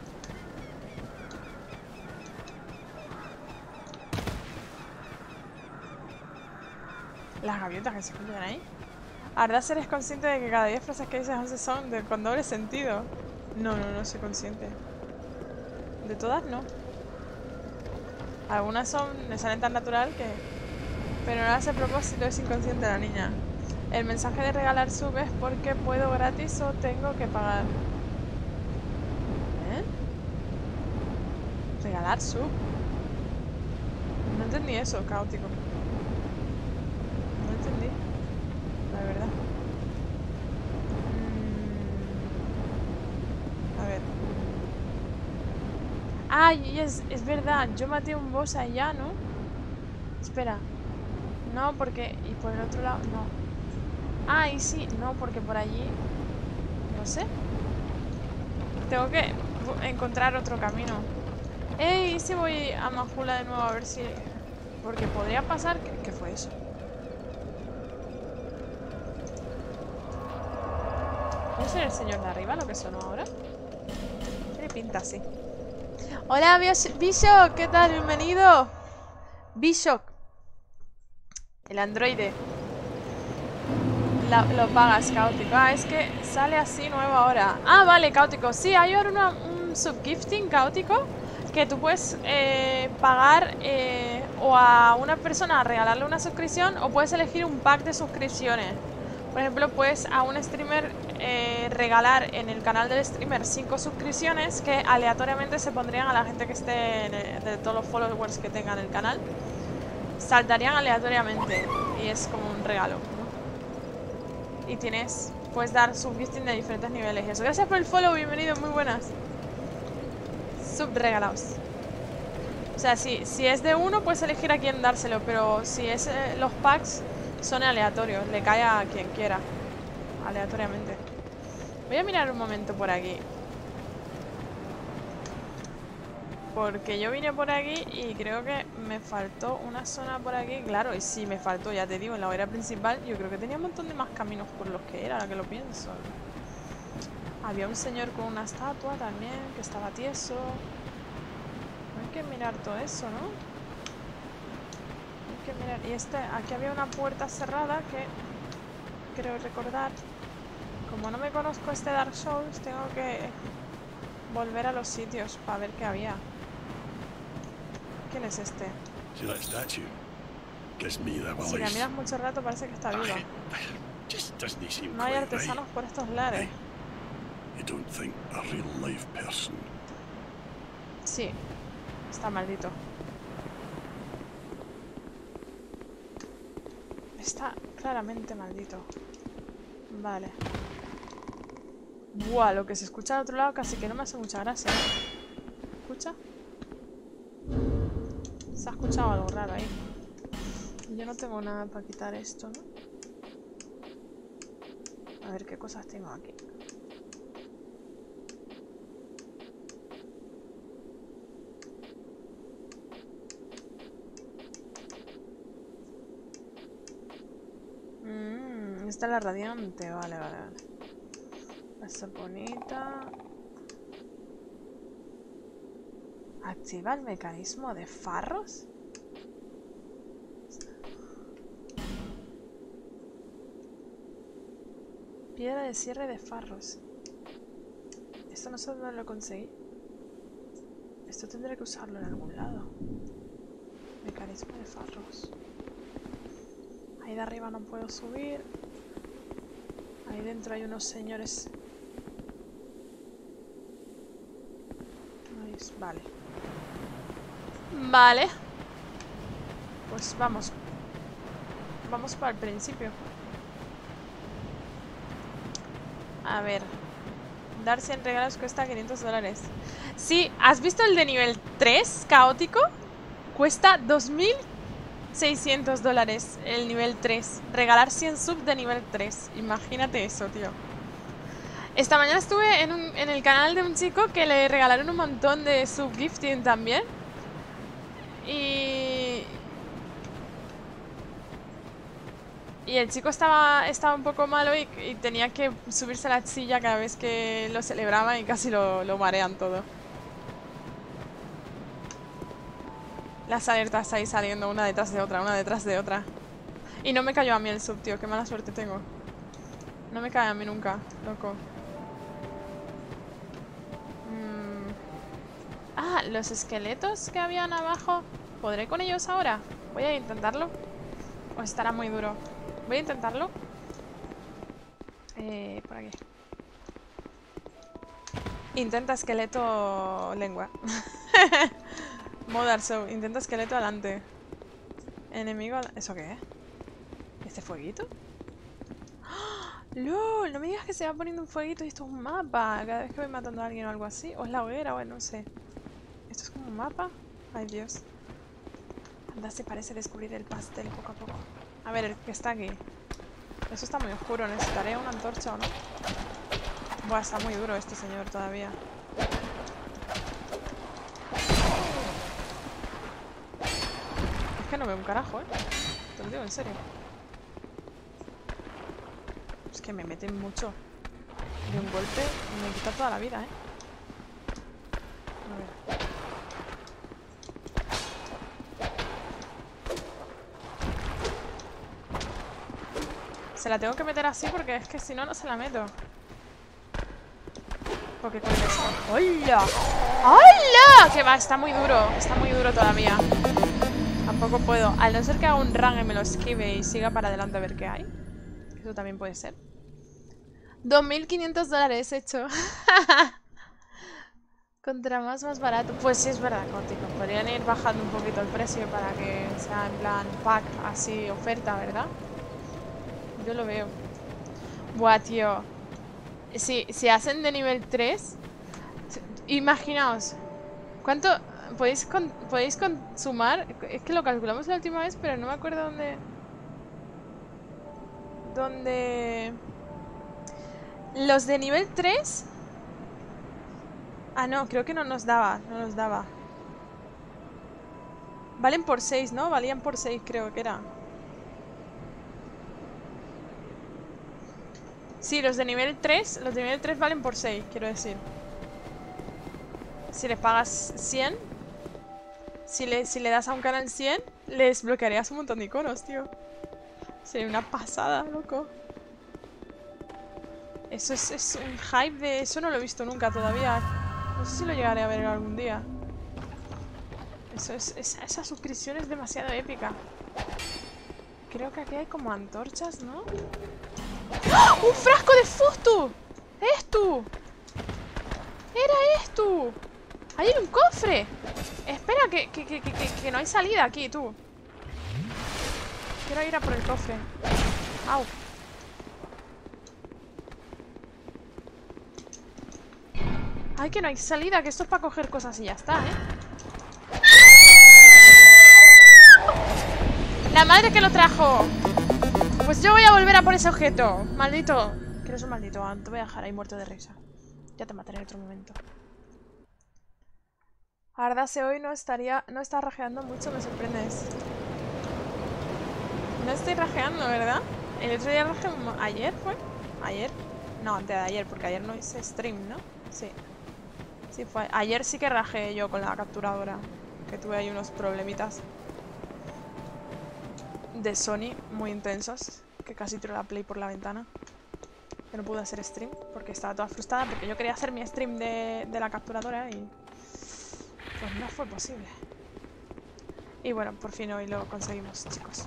Las gaviotas que se escuchan ahí. ¿Verdad eres consciente de que cada 10 frases que dices 11 son con doble sentido? No soy consciente. De todas no. Algunas me salen tan natural que... Pero no lo hace a propósito, es inconsciente la niña. El mensaje de regalar sub es porque puedo gratis o tengo que pagar. ¿Eh? ¿Regalar sub? No entendí eso, caótico. No entendí Ay, es verdad. Yo maté un boss allá, ¿no? Espera. No, porque... Y por el otro lado, no. Ah, y sí. No, porque por allí... No sé. Tengo que encontrar otro camino. Ey, ¿y si voy a Majula de nuevo a ver si... Porque podría pasar... ¿Qué fue eso? ¿Puede ser el señor de arriba lo que sonó ahora? Tiene pinta así. Hola, Bishop, ¿qué tal? Bienvenido. Bishop. El androide. Lo pagas, caótico. Ah, es que sale así nuevo ahora. Ah, vale, caótico. Sí, hay ahora un subgifting caótico que tú puedes pagar o a una persona regalarle una suscripción o puedes elegir un pack de suscripciones. Por ejemplo, puedes a un streamer regalar en el canal del streamer 5 suscripciones que aleatoriamente se pondrían a la gente que esté de todos los followers que tengan el canal. Saltarían aleatoriamente y es como un regalo, ¿no? Y puedes dar subgifting de diferentes niveles y eso. Gracias por el follow, bienvenido, muy buenas. Subregalados. O sea, si es de uno puedes elegir a quién dárselo, pero si es los packs son aleatorios, le cae a quien quiera, aleatoriamente. Voy a mirar un momento por aquí. Porque yo vine por aquí y creo que me faltó una zona por aquí. Claro, y sí, me faltó, ya te digo, en la hoguera principal yo creo que tenía un montón de más caminos por los que era, ahora que lo pienso. Había un señor con una estatua también, que estaba tieso. Hay que mirar todo eso, ¿no? Hay que mirar. Y aquí había una puerta cerrada que creo recordar. Como no me conozco este Dark Souls, tengo que volver a los sitios para ver qué había. ¿Quién es este? See that statue? Gives me the Si la willies. miras mucho rato parece que está viva. Just doesn't seem No hay quite right. artesanos por estos lares. You don't think a real life person? Sí, está maldito. Está claramente maldito. Vale. Buah, lo que se escucha al otro lado casi que no me hace mucha gracia. ¿Escucha? Se ha escuchado algo raro ahí. Yo no tengo nada para quitar esto, ¿no? A ver qué cosas tengo aquí. Esta es la radiante, vale. La saponita. ¿Activa el mecanismo de farros? Piedra de cierre de farros. Esto no sé dónde lo conseguí. Esto tendré que usarlo en algún lado. Mecanismo de farros. Ahí de arriba no puedo subir. Ahí dentro hay unos señores. Vale. Vale. Pues vamos. Vamos para el principio. A ver. Dar 100 regalos cuesta $500. Sí, ¿has visto el de nivel 3 caótico? Cuesta $2600 el nivel 3. Regalar 100 sub de nivel 3. Imagínate eso, tío. Esta mañana estuve en el canal de un chico que le regalaron un montón de subgifting también. Y el chico estaba un poco malo y tenía que subirse a la silla cada vez que lo celebraba y casi lo marean todo. Las alertas ahí saliendo una detrás de otra, una detrás de otra. Y no me cayó a mí el sub, tío. Qué mala suerte tengo. No me cae a mí nunca, loco. Ah, los esqueletos que habían abajo. ¿Podré con ellos ahora? Voy a intentarlo. O estará muy duro. Voy a intentarlo. Por aquí. Intenta esqueleto lengua. Modar Show. Intenta esqueleto adelante. Enemigo. ¿Eso qué es? ¿Este fueguito? ¡Ah! ¡Lol! No me digas que se va poniendo un fueguito y esto es un mapa. Cada vez que voy matando a alguien o algo así. O es la hoguera, o no sé. ¿Esto es como un mapa? Ay, Dios. Anda, se parece descubrir el pastel poco a poco. A ver, el que está aquí. Eso está muy oscuro. ¿Necesitaré una antorcha o no? Buah, está muy duro este señor todavía. Es que no veo un carajo, ¿eh? Te lo digo en serio. Es que me meten mucho. De un golpe me quita toda la vida, ¿eh? A ver. Se la tengo que meter así porque es que si no, no se la meto. Porque con esto... ¡Hola! ¡Hola! Que va, está muy duro todavía. Tampoco puedo. Al no ser que haga un run y me lo esquive y siga para adelante a ver qué hay. Eso también puede ser. 2.500 hecho. Contra más barato. Pues sí, es verdad, contigo. Podrían ir bajando un poquito el precio para que sea en plan pack, así, oferta, ¿verdad? Yo lo veo. Buah, tío. Si hacen de nivel 3, imaginaos. ¿Cuánto podéis consumar? Es que lo calculamos la última vez, pero no me acuerdo dónde... Los de nivel 3... Ah, no, creo que no nos daba. No nos daba. Valen por 6, ¿no? Valían por 6, creo que era. Sí, los de nivel 3 valen por 6, quiero decir. Si les pagas 100, si le das a un canal 100, les bloquearías un montón de iconos, tío. Sería una pasada, loco. Eso es un hype de... Eso no lo he visto nunca todavía. No sé si lo llegaré a ver algún día. Esa suscripción es demasiado épica. Creo que aquí hay como antorchas, ¿no? ¡Ah! ¡Un frasco de fustu! ¡Esto! ¡Era esto! ¡Ahí hay un cofre! Espera, que no hay salida aquí, tú. Quiero ir a por el cofre. ¡Au! ¡Ay, que no hay salida! Que esto es para coger cosas y ya está, ¿eh? ¡La madre que lo trajo! Pues yo voy a volver a por ese objeto. Maldito. Que eres un maldito. Te voy a dejar ahí muerto de risa. Ya te mataré en otro momento. Ardase hoy no está rajeando mucho, me sorprendes. No estoy rajeando, ¿verdad? El otro día rajeé... ¿Ayer fue? ¿Ayer? No, antes de ayer, porque ayer no hice stream, ¿no? Sí. Sí fue. Ayer sí que rajeé yo con la capturadora. Que tuve ahí unos problemitas de Sony muy intensos, que casi tiró la Play por la ventana. Que no pude hacer stream porque estaba toda frustrada, porque yo quería hacer mi stream de la capturadora y pues no fue posible. Y bueno, por fin hoy lo conseguimos, chicos.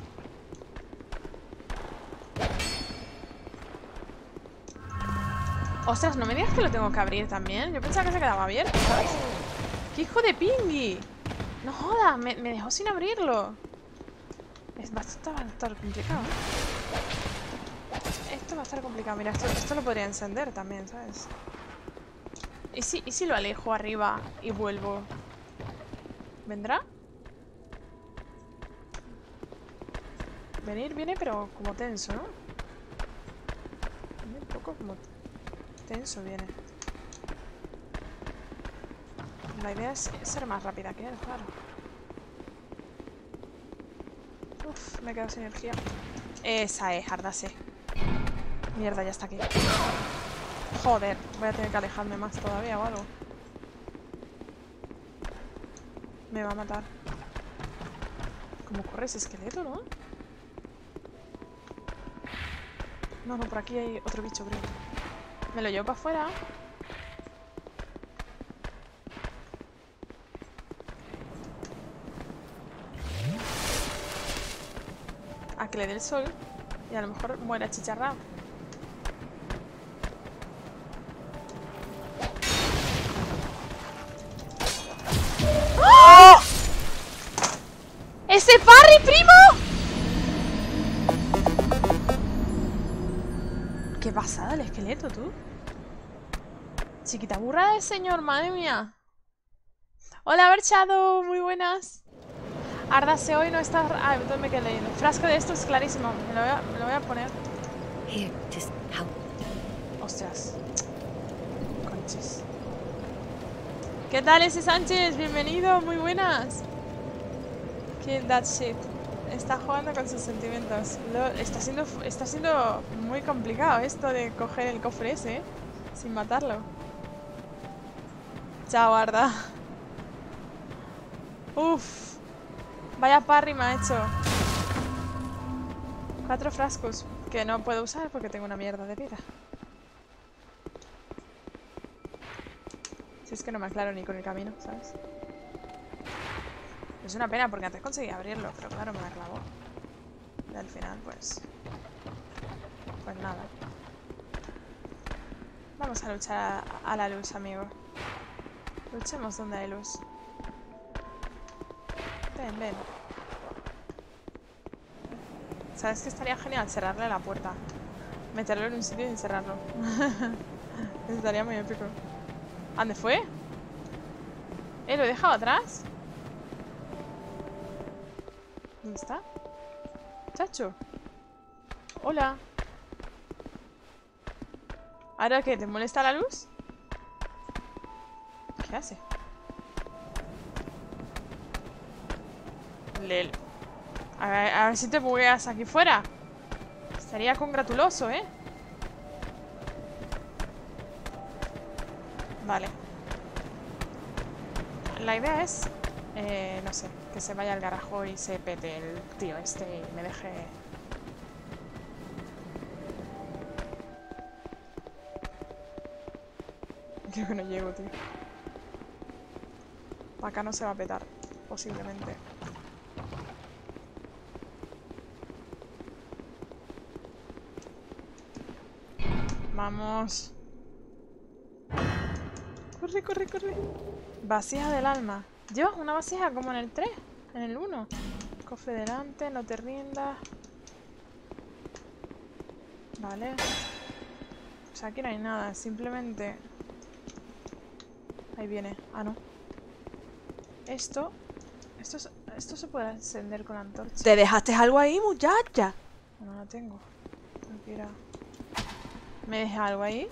Ostras, no me digas que lo tengo que abrir también. Yo pensaba que se quedaba abierto, ¿sabes? ¡Qué hijo de pingui! No jodas, me dejó sin abrirlo. Esto va a estar complicado. Esto va a estar complicado. Mira, esto lo podría encender también, ¿sabes? ¿Y si lo alejo arriba y vuelvo? ¿Vendrá? Viene, pero como tenso, ¿no? Viene un poco como tenso, viene. La idea es ser más rápida que él, claro. Uf, me he quedado sin energía. Esa es, Ardase. Mierda, ya está aquí. Joder, voy a tener que alejarme más todavía o algo. Me va a matar. ¿Cómo corre ese esqueleto, no? No, por aquí hay otro bicho, creo. Me lo llevo para afuera. A que le dé el sol y a lo mejor muera chicharrado. ¡Oh! ¡Ese parry, primo! ¡Qué pasada el esqueleto, tú! Chiquita burra del señor, madre mía. Hola, Berchado, muy buenas. Ardase hoy no está... Ah, entonces me quedé leyendo. Frasco de esto es clarísimo. Me lo voy a poner. Here, just help. Ostras. Conchis. ¿Qué tal ese Sánchez? Bienvenido, muy buenas. Kill that shit. Está jugando con sus sentimientos. Está siendo muy complicado esto de coger el cofre ese, ¿eh? Sin matarlo. Chao, Arda. Uf. Vaya parry me ha hecho. 4 frascos que no puedo usar porque tengo una mierda de vida. Si es que no me aclaro ni con el camino, ¿sabes? Es una pena porque antes conseguí abrirlo, pero claro, me la clavó. Y al final, pues nada. Vamos a luchar a la luz, amigo. Luchemos donde hay luz. Ven, ven. ¿Sabes qué estaría genial? Cerrarle la puerta. Meterlo en un sitio y encerrarlo. Estaría muy épico. ¿A dónde fue? ¿Lo he dejado atrás? ¿Dónde está? Chacho. Hola. ¿Ahora qué? ¿Te molesta la luz? ¿Qué hace? Lel. A ver si te bugueas aquí fuera. Estaría congratuloso, ¿eh? Vale. La idea es... no sé, que se vaya al garajo y se pete el tío este y me deje... Creo que no llego, tío. Para acá no se va a petar, posiblemente. Vamos. Corre, corre, corre. Vasija del alma. ¿Llevas una vasija como en el 3? En el 1. Cofre delante, no te rindas. Vale. O sea, aquí no hay nada, simplemente... Ahí viene. Ah, no. Esto se puede encender con la antorcha. ¿Te dejaste algo ahí, muchacha? No lo tengo. Tengo que ir a... ¿Me dejé algo ahí?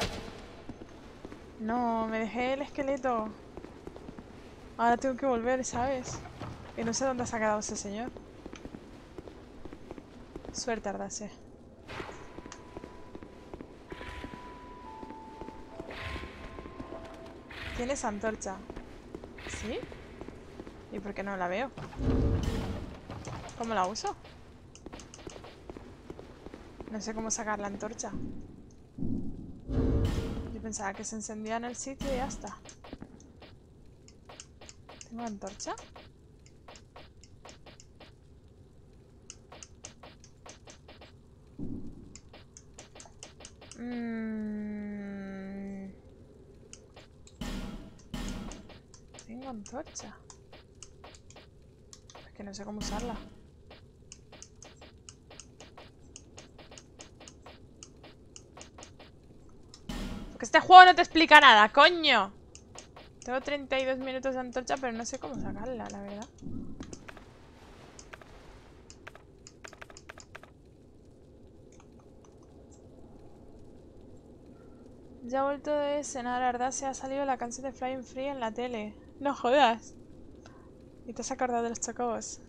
No, me dejé el esqueleto. Ahora tengo que volver, ¿sabes? Y no sé dónde se ha quedado ese señor. Suerte, Ardase. ¿Tienes antorcha? ¿Sí? ¿Y por qué no la veo? ¿Cómo la uso? No sé cómo sacar la antorcha. Yo pensaba que se encendía en el sitio y ya está. ¿Tengo antorcha? Tengo antorcha. Es que no sé cómo usarla. Porque este juego no te explica nada, coño. Tengo 32 minutos de antorcha, pero no sé cómo sacarla, la verdad. Ya ha vuelto de cenar, Ardase. Ha salido la canción de Flying Free en la tele. No jodas. Y te has acordado de los chocobos.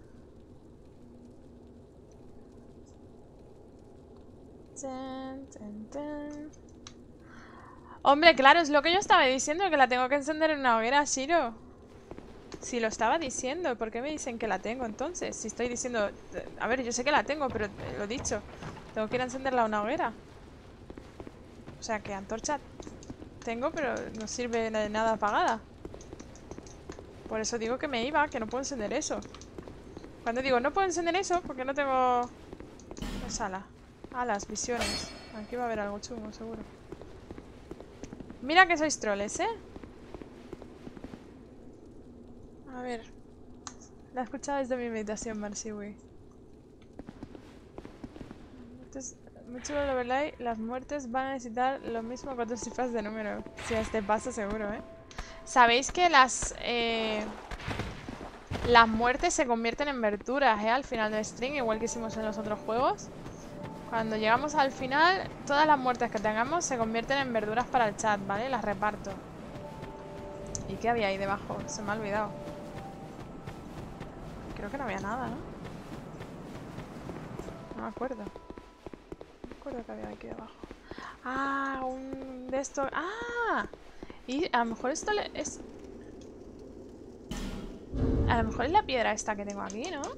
Hombre, claro, es lo que yo estaba diciendo, que la tengo que encender en una hoguera, Shiro. Si lo estaba diciendo, ¿por qué me dicen que la tengo entonces? Si estoy diciendo... A ver, yo sé que la tengo, pero lo he dicho. Tengo que ir a encenderla a una hoguera. O sea, que antorcha tengo, pero no sirve de nada apagada. Por eso digo que me iba, que no puedo encender eso. Cuando digo no puedo encender eso, porque no tengo... sala. Ah, las visiones. Aquí va a haber algo chungo, seguro. Mira que sois troles, ¿eh? A ver. La he escuchado desde mi meditación, Marsiwi. Entonces, muy chulo el overlay. Las muertes van a necesitar lo mismo 4 cifras de número. Si a este paso seguro, ¿eh? ¿Sabéis que las Las muertes se convierten en verduras, al final del stream, igual que hicimos en los otros juegos. Cuando llegamos al final, todas las muertes que tengamos se convierten en verduras para el chat, ¿vale? Las reparto. ¿Y qué había ahí debajo? Se me ha olvidado. Creo que no había nada, ¿no? No me acuerdo. No me acuerdo que había aquí debajo. Ah, un de estos. ¡Ah! Y a lo mejor esto es... A lo mejor es la piedra esta que tengo aquí, ¿no?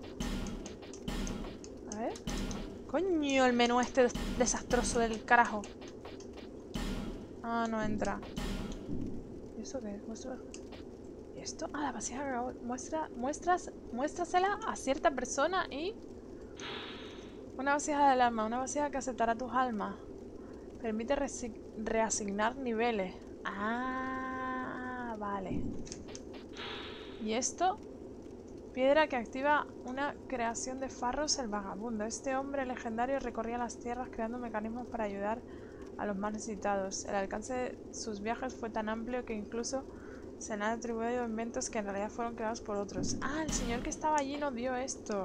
A ver. Coño, el menú este desastroso del carajo. Ah, no entra. ¿Y esto qué es? ¿Y esto? Ah, la vasija de cacao. Muéstrasela a cierta persona y... Una vasija del alma. Una vasija que aceptará tus almas. Permite reasignar niveles. Ah, vale. ¿Y esto? Piedra que activa una creación de Farros el vagabundo. Este hombre legendario recorría las tierras creando mecanismos para ayudar a los más necesitados. El alcance de sus viajes fue tan amplio que incluso se le han atribuido inventos que en realidad fueron creados por otros. Ah, el señor que estaba allí nos dio esto.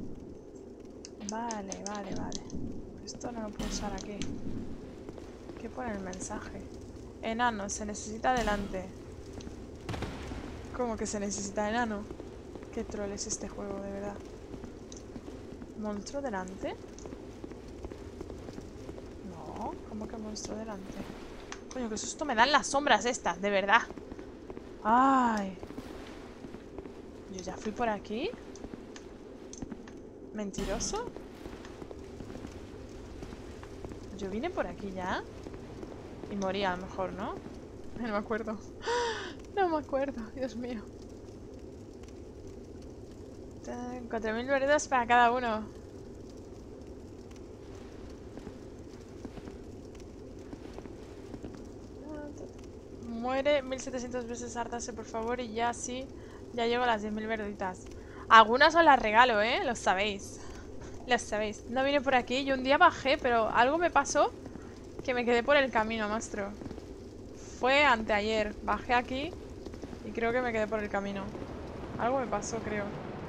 Vale. Esto no lo puedo usar aquí. ¿Qué pone el mensaje? Enano, se necesita delante. ¿Cómo que se necesita enano? Qué troll es este juego, de verdad. ¿Monstruo delante? No, ¿cómo que monstruo delante? Coño, qué susto me dan las sombras estas, de verdad. Ay. ¿Yo ya fui por aquí? ¿Mentiroso? ¿Yo vine por aquí ya? Y morí a lo mejor, ¿no? No me acuerdo. No me acuerdo, Dios mío. 4000 verduras para cada uno. Muere 1700 veces, hártase por favor. Y ya sí, ya llevo las 10.000 verduitas. Algunas os las regalo, lo sabéis. Lo sabéis. No vine por aquí, yo un día bajé, pero algo me pasó que me quedé por el camino, maestro. Fue anteayer, bajé aquí y creo que me quedé por el camino. Algo me pasó, creo.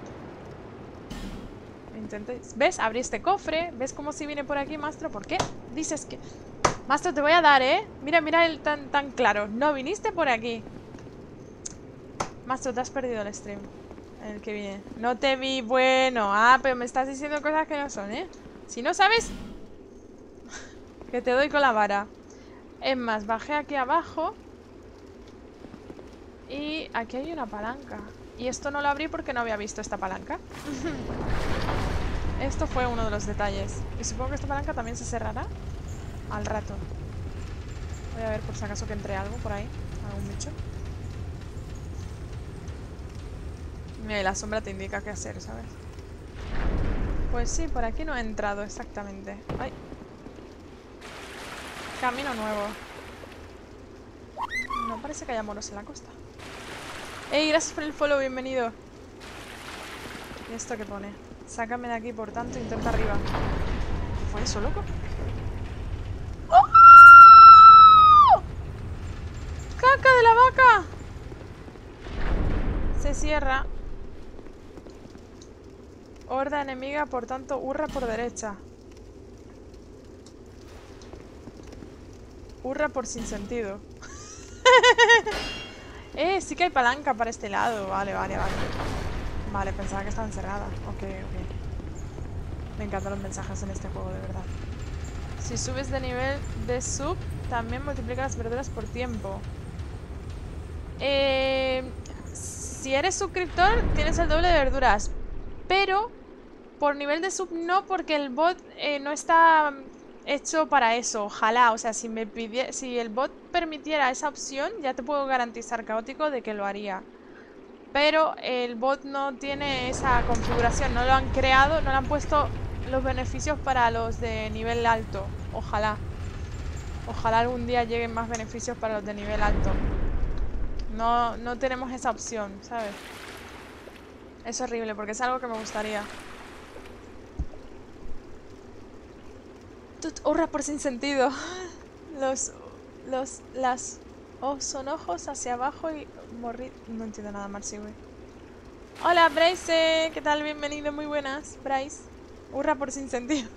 Intenté... ¿Ves? Abrí este cofre. ¿Ves cómo si vine por aquí, maestro? ¿Por qué? Dices que... Maestro, te voy a dar, ¿eh? Mira el tan claro. No viniste por aquí. Maestro, te has perdido el stream. En el que vine. No te vi, bueno. Ah, pero me estás diciendo cosas que no son, ¿eh? Si no sabes... que te doy con la vara. Es más, bajé aquí abajo. Y aquí hay una palanca. Y esto no lo abrí porque no había visto esta palanca. Esto fue uno de los detalles. Y supongo que esta palanca también se cerrará al rato. Voy a ver por si acaso que entre algo por ahí. Algún bicho. Mira, y la sombra te indica qué hacer, ¿sabes? Pues sí, por aquí no he entrado exactamente. ¡Ay! Camino nuevo. No parece que haya moros en la costa. ¡Ey! Gracias por el follow, bienvenido. ¿Y esto qué pone? Sácame de aquí, por tanto, intenta arriba. ¿Qué fue eso, loco? ¡Oh! ¡Caca de la vaca! Se cierra. Horda enemiga, por tanto, hurra por derecha. Hurra por sinsentido. Sí que hay palanca para este lado. Vale. Vale, pensaba que estaba encerrada. Ok. Me encantan los mensajes en este juego, de verdad. Si subes de nivel de sub, también multiplica las verduras por tiempo. Si eres suscriptor, tienes el doble de verduras. Pero por nivel de sub no, porque el bot no está hecho para eso. Ojalá, o sea, si el bot permitiera esa opción, ya te puedo garantizar, Caótico, de que lo haría. Pero el bot no tiene esa configuración, no lo han creado, no le han puesto los beneficios para los de nivel alto. Ojalá. Ojalá algún día lleguen más beneficios para los de nivel alto. No tenemos esa opción, ¿sabes? Es horrible porque es algo que me gustaría. Hurra por sin sentido. Son ojos hacia abajo y morir. No entiendo nada, Marcy, güey. Hola, Bryce. ¿Qué tal? Bienvenido. Muy buenas, Bryce. Hurra por sin sentido.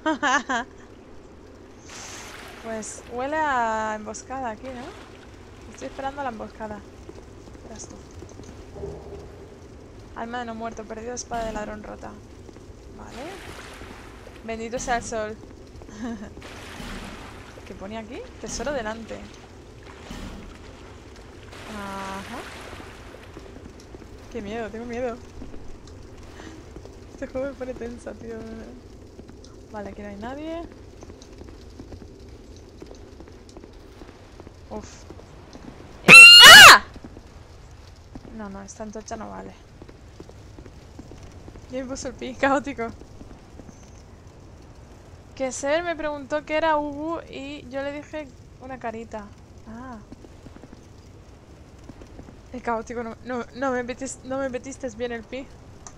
Pues huele a emboscada aquí, ¿no? Estoy esperando a la emboscada. Verás tú. Alma de no muerto. Perdido espada de ladrón rota. Vale. Bendito sea el sol. ¿Qué pone aquí? Tesoro delante. Ajá. Qué miedo, tengo miedo. Este juego me pone tensa, tío. Vale, aquí no hay nadie. Uf. ¡Ah! No, no, esta antorcha no vale. ¿Quién puso el pi? Caótico. Que Sever me preguntó qué era Ubu y yo le dije una carita. Ah. El caótico no me metiste bien el pi.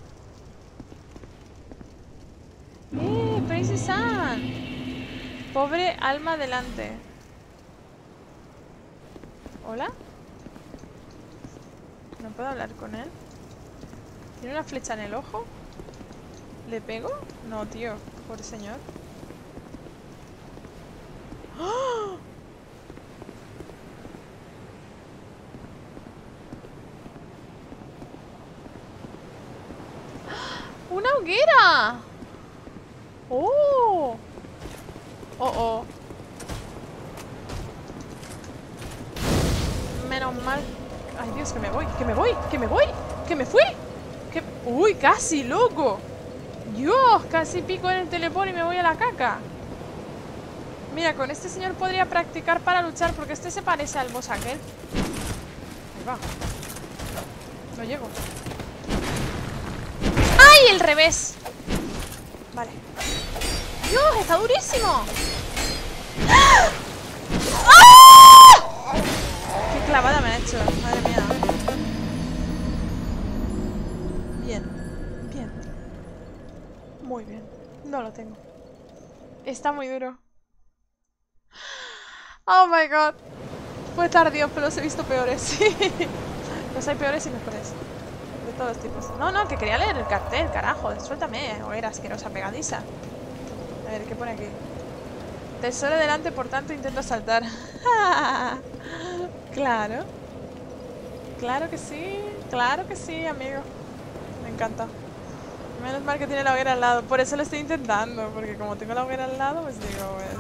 Crazy Sun. Pobre alma delante. ¿Hola? No puedo hablar con él. ¿Tiene una flecha en el ojo? ¿Le pego? No, tío. Pobre señor. ¡Oh! ¡Una hoguera! ¡Oh! ¡Oh, oh! Menos mal. ¡Ay, Dios, que me voy! ¡Que me voy! ¡Que me voy! ¡Que me fui! ¡Que... ¡Uy, casi, loco! ¡Dios! Casi pico en el teleport y me voy a la caca. Mira, con este señor podría practicar para luchar porque este se parece al boss aquel. Ahí va. No llego. ¡Ay, el revés! Vale. ¡Dios, está durísimo! ¡Ah! ¡Ah! ¡Qué clavada me ha hecho! Madre mía. Bien. Bien. Muy bien. No lo tengo. Está muy duro. Oh my god. Fue tardío, pero los he visto peores. Sí. Los hay peores y mejores. De todos los tipos. No, no, que quería leer el cartel, carajo. Suéltame, hoguera asquerosa pegadiza. A ver, ¿qué pone aquí? Tesoro delante, por tanto intento saltar. Claro. Claro que sí, amigo. Me encanta. Menos mal que tiene la hoguera al lado. Por eso lo estoy intentando. Porque como tengo la hoguera al lado, pues digo, pues...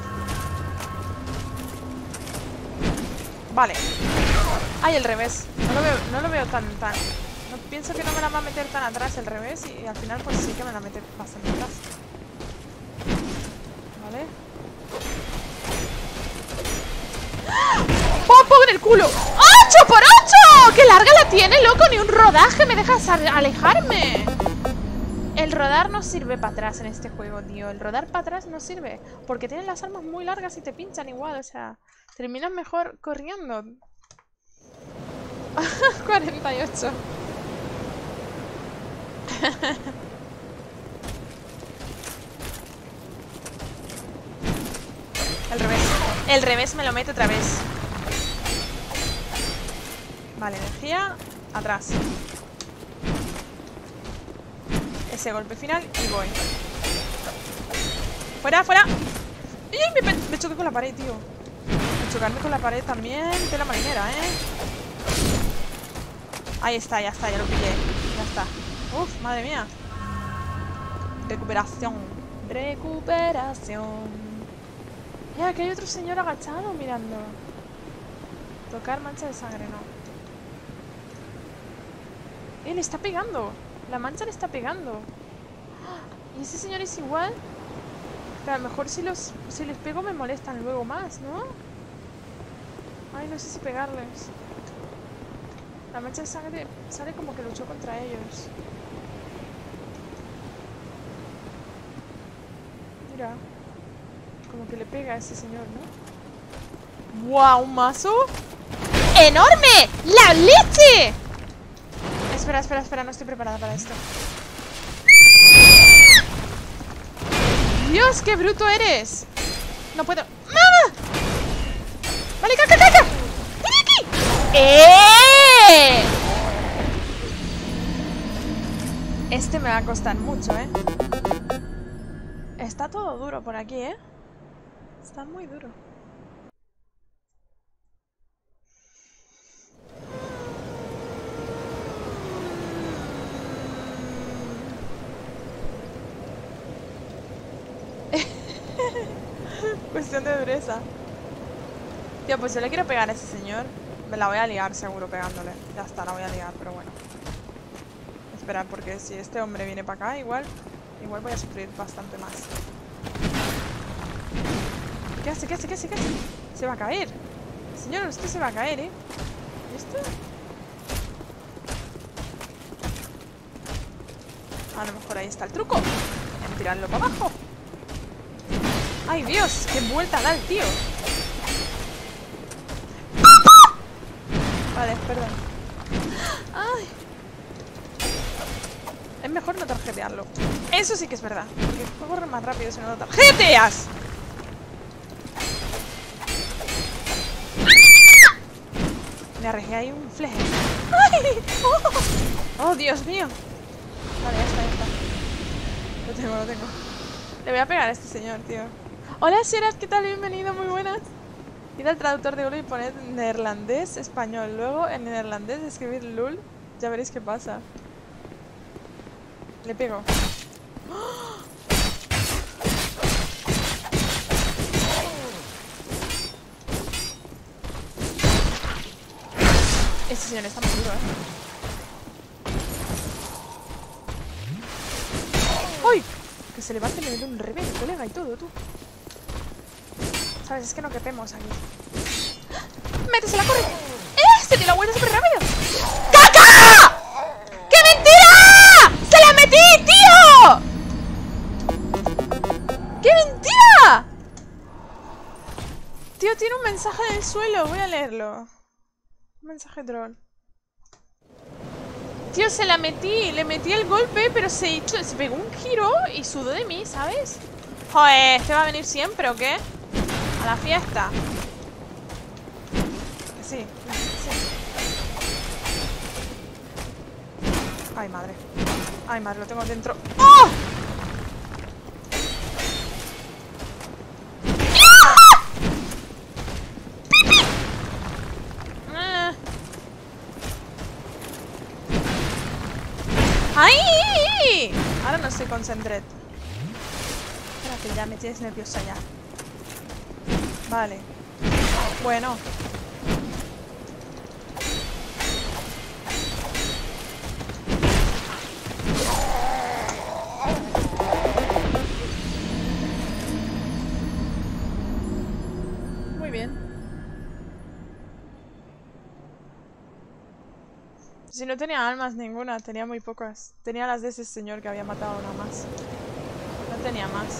Vale. Ay, el revés. No lo veo tan... No, pienso que no me la va a meter tan atrás el revés. Y al final pues sí que me la mete bastante atrás. Vale. ¡Popo en el culo! ¡8 por 8! ¡Qué larga la tiene, loco! Ni un rodaje me dejas alejarme. El rodar no sirve para atrás en este juego, tío. El rodar para atrás no sirve. Porque tienen las armas muy largas y te pinchan igual. O sea, terminas mejor corriendo. 48. El revés. El revés me lo mete otra vez. Vale, energía. Atrás. Ese golpe final y voy. ¡Fuera, fuera! ¡Ay! Me choqué con la pared, tío. Chocarme con la pared también. Tela marinera, Ahí está, ya lo pillé. Ya está. Uf, madre mía. Recuperación. Recuperación. Ya, que hay otro señor agachado mirando. Tocar mancha de sangre, no. Le está pegando. La mancha le está pegando. ¿Y ese señor es igual? Pero a lo mejor si les pego me molestan luego más, ¿no? Ay, no sé si pegarles. La mancha de sangre sale como que luchó contra ellos. Mira. Como que le pega a ese señor, ¿no? ¡Guau! ¿Un mazo? ¡Enorme! ¡La leche! Espera, no estoy preparada para esto. ¡Dios, qué bruto eres! No puedo... ¡Mamá! ¡Vale, caca! ¡Ven aquí! Este me va a costar mucho, ¿eh? Está todo duro por aquí, ¿eh? Está muy duro. Cuestión de dureza. Tío, pues yo le quiero pegar a ese señor. Me la voy a liar seguro pegándole. Ya está, la voy a liar, pero bueno. Espera, porque si este hombre viene para acá, igual voy a sufrir bastante más. ¿Qué hace? ¿Qué hace? ¿Qué hace? ¿Qué hace? Se va a caer. Señor, usted se va a caer, ¿eh? ¿Y esto? A lo mejor ahí está el truco. En tirarlo para abajo. ¡Ay, Dios! ¡Qué vuelta da el tío! Vale, perdón. ¡Ay! Es mejor no tarjetearlo. Eso sí que es verdad. Porque corre más rápido si no lo tarjeteas. Me arriesgué ahí un fleje. ¡Ay! ¡Oh! ¡Oh, Dios mío! Vale, ya está, ya está. Lo tengo, lo tengo. Le voy a pegar a este señor, tío. Hola, Sherat, ¿qué tal? Bienvenido, muy buenas. Ir al traductor de Google y poner neerlandés, español. Luego en neerlandés escribir LUL. Ya veréis qué pasa. Le pego. ¡Oh! Este señor está muy duro, ¿eh? ¡Uy! Que se levante y me mete un revés, colega, y todo, tú. ¿Sabes? Es que no quepemos aquí. ¡Métesela, corre! ¡Se dio la vuelta súper rápido! ¡Caca! ¡Qué mentira! ¡Se la metí, tío! ¡Qué mentira! Tío, tiene un mensaje en el suelo. Voy a leerlo. Un mensaje troll. Tío, se la metí. Le metí el golpe, pero se pegó un giro y sudó de mí, ¿sabes? Joder, ¿este va a venir siempre o qué? A la fiesta. Sí, sí. Ay, madre. Ay, madre, lo tengo dentro. ¡Oh! ¡Ay! Ahora no estoy concentrada. Espérate, ya me tienes nerviosa ya. Vale. Bueno. Muy bien. Si no tenía almas ninguna, tenía muy pocas. Tenía las de ese señor que había matado a una más. No tenía más.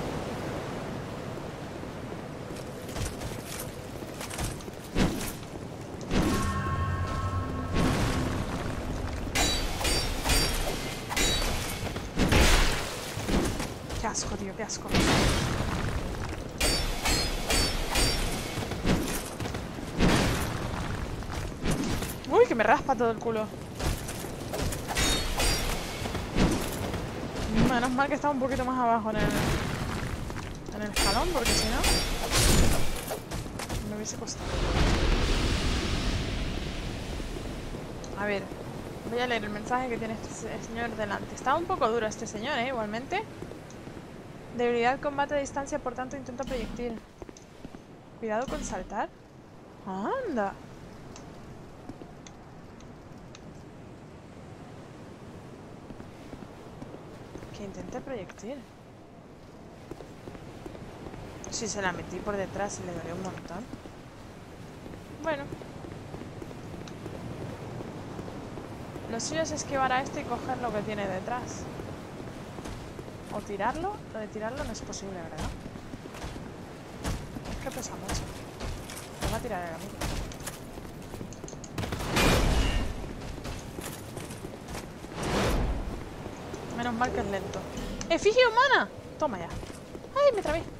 Qué asco, tío, qué asco. Uy, que me raspa todo el culo. Menos mal que estaba un poquito más abajo en el escalón, porque si no me hubiese costado. A ver, voy a leer el mensaje que tiene este señor delante. Está un poco duro este señor, igualmente. Debilidad combate a distancia, por tanto intenta proyectil. Cuidado con saltar. ¡Anda! Que intente proyectil. Si se la metí por detrás y le dolió un montón. Bueno. Lo suyo es esquivar a este y coger lo que tiene detrás. O tirarlo. Lo de tirarlo no es posible, ¿verdad? Es que pesa mucho. Me va a tirar el amigo. Menos mal que es lento. ¡Efigie humana! Toma ya. ¡Ay, me trabé!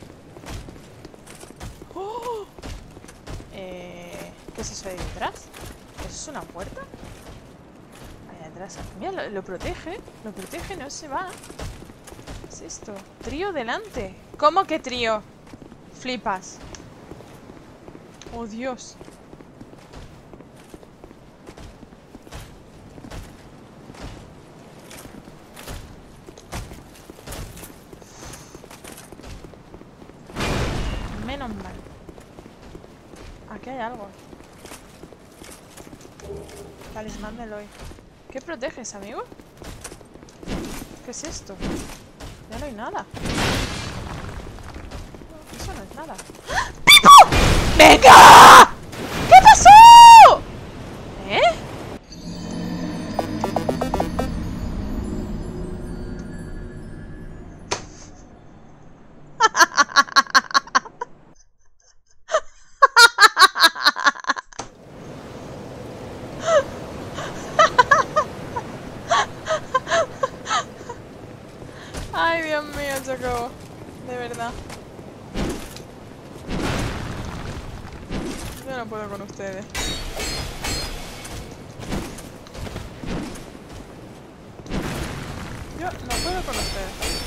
¡Oh! ¿Qué es eso de detrás? ¿Eso es una puerta? Ahí retrasa. Mira, lo protege. Lo protege, no se va. ¿Qué es esto? Trío delante. ¿Cómo que trío? Flipas. Oh, Dios. Menos mal. Aquí hay algo. Talismán de Eloy. ¿Qué proteges, amigo? ¿Qué es esto? Ya no hay nada. No, eso no es nada. ¡Pipo! ¡Venga! ¿Qué pasó? ¿Eh? Ay, Dios mío, se acabó. De verdad. Yo no puedo con ustedes. Yo no puedo con ustedes.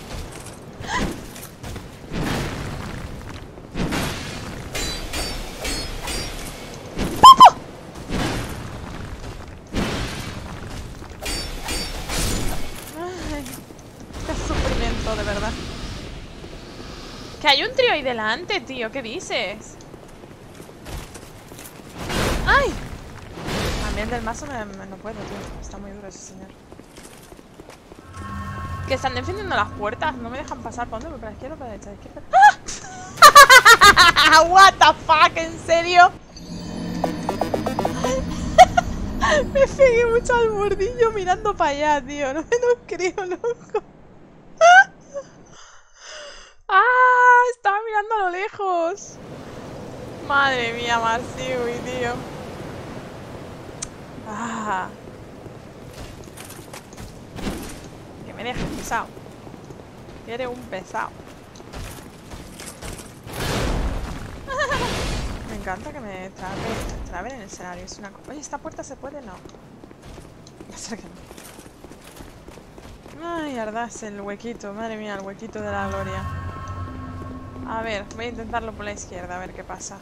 Ay, qué sufrimiento, de verdad. Que hay un trío ahí delante, tío. ¿Qué dices? ¡Ay! También del mazo no puedo, tío. Está muy duro ese señor. Que están defendiendo las puertas. No me dejan pasar. ¿Para dónde? ¿Para la izquierda o para la derecha? ¿Izquierda? ¡Ah! What the fuck, ¿en serio? Me pegué mucho al bordillo mirando para allá, tío. No me lo creo, loco. ¡Ah! Estaba mirando a lo lejos. Madre mía, Marciui, tío. ¡Ah! Que me dejes pesado. Que eres un pesado. Me encanta que me traben en el escenario. Es una Oye, ¿esta puerta se puede? No. Va a ser que no. Ay, ardas el huequito. Madre mía, el huequito de la gloria. A ver, voy a intentarlo por la izquierda, a ver qué pasa.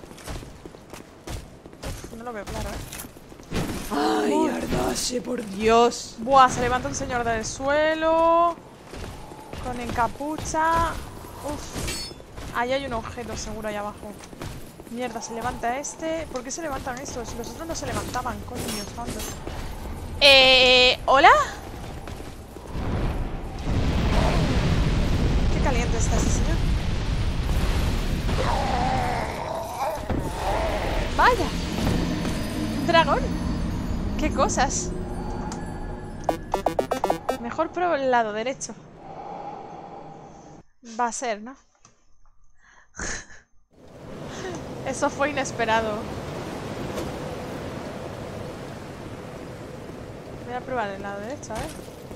Uf, no lo veo claro, Ay, Ardase, por Dios. Buah, se levanta un señor del suelo. Con encapucha. Uf. Ahí hay un objeto seguro ahí abajo. Mierda, se levanta este. ¿Por qué se levantan estos? Los otros no se levantaban, coño, santos. ¿Hola? Qué caliente está este señor. Vaya. Un dragón. Qué cosas. Mejor pruebo el lado derecho. Va a ser, ¿no? Eso fue inesperado. Voy a probar el lado derecho, a ver.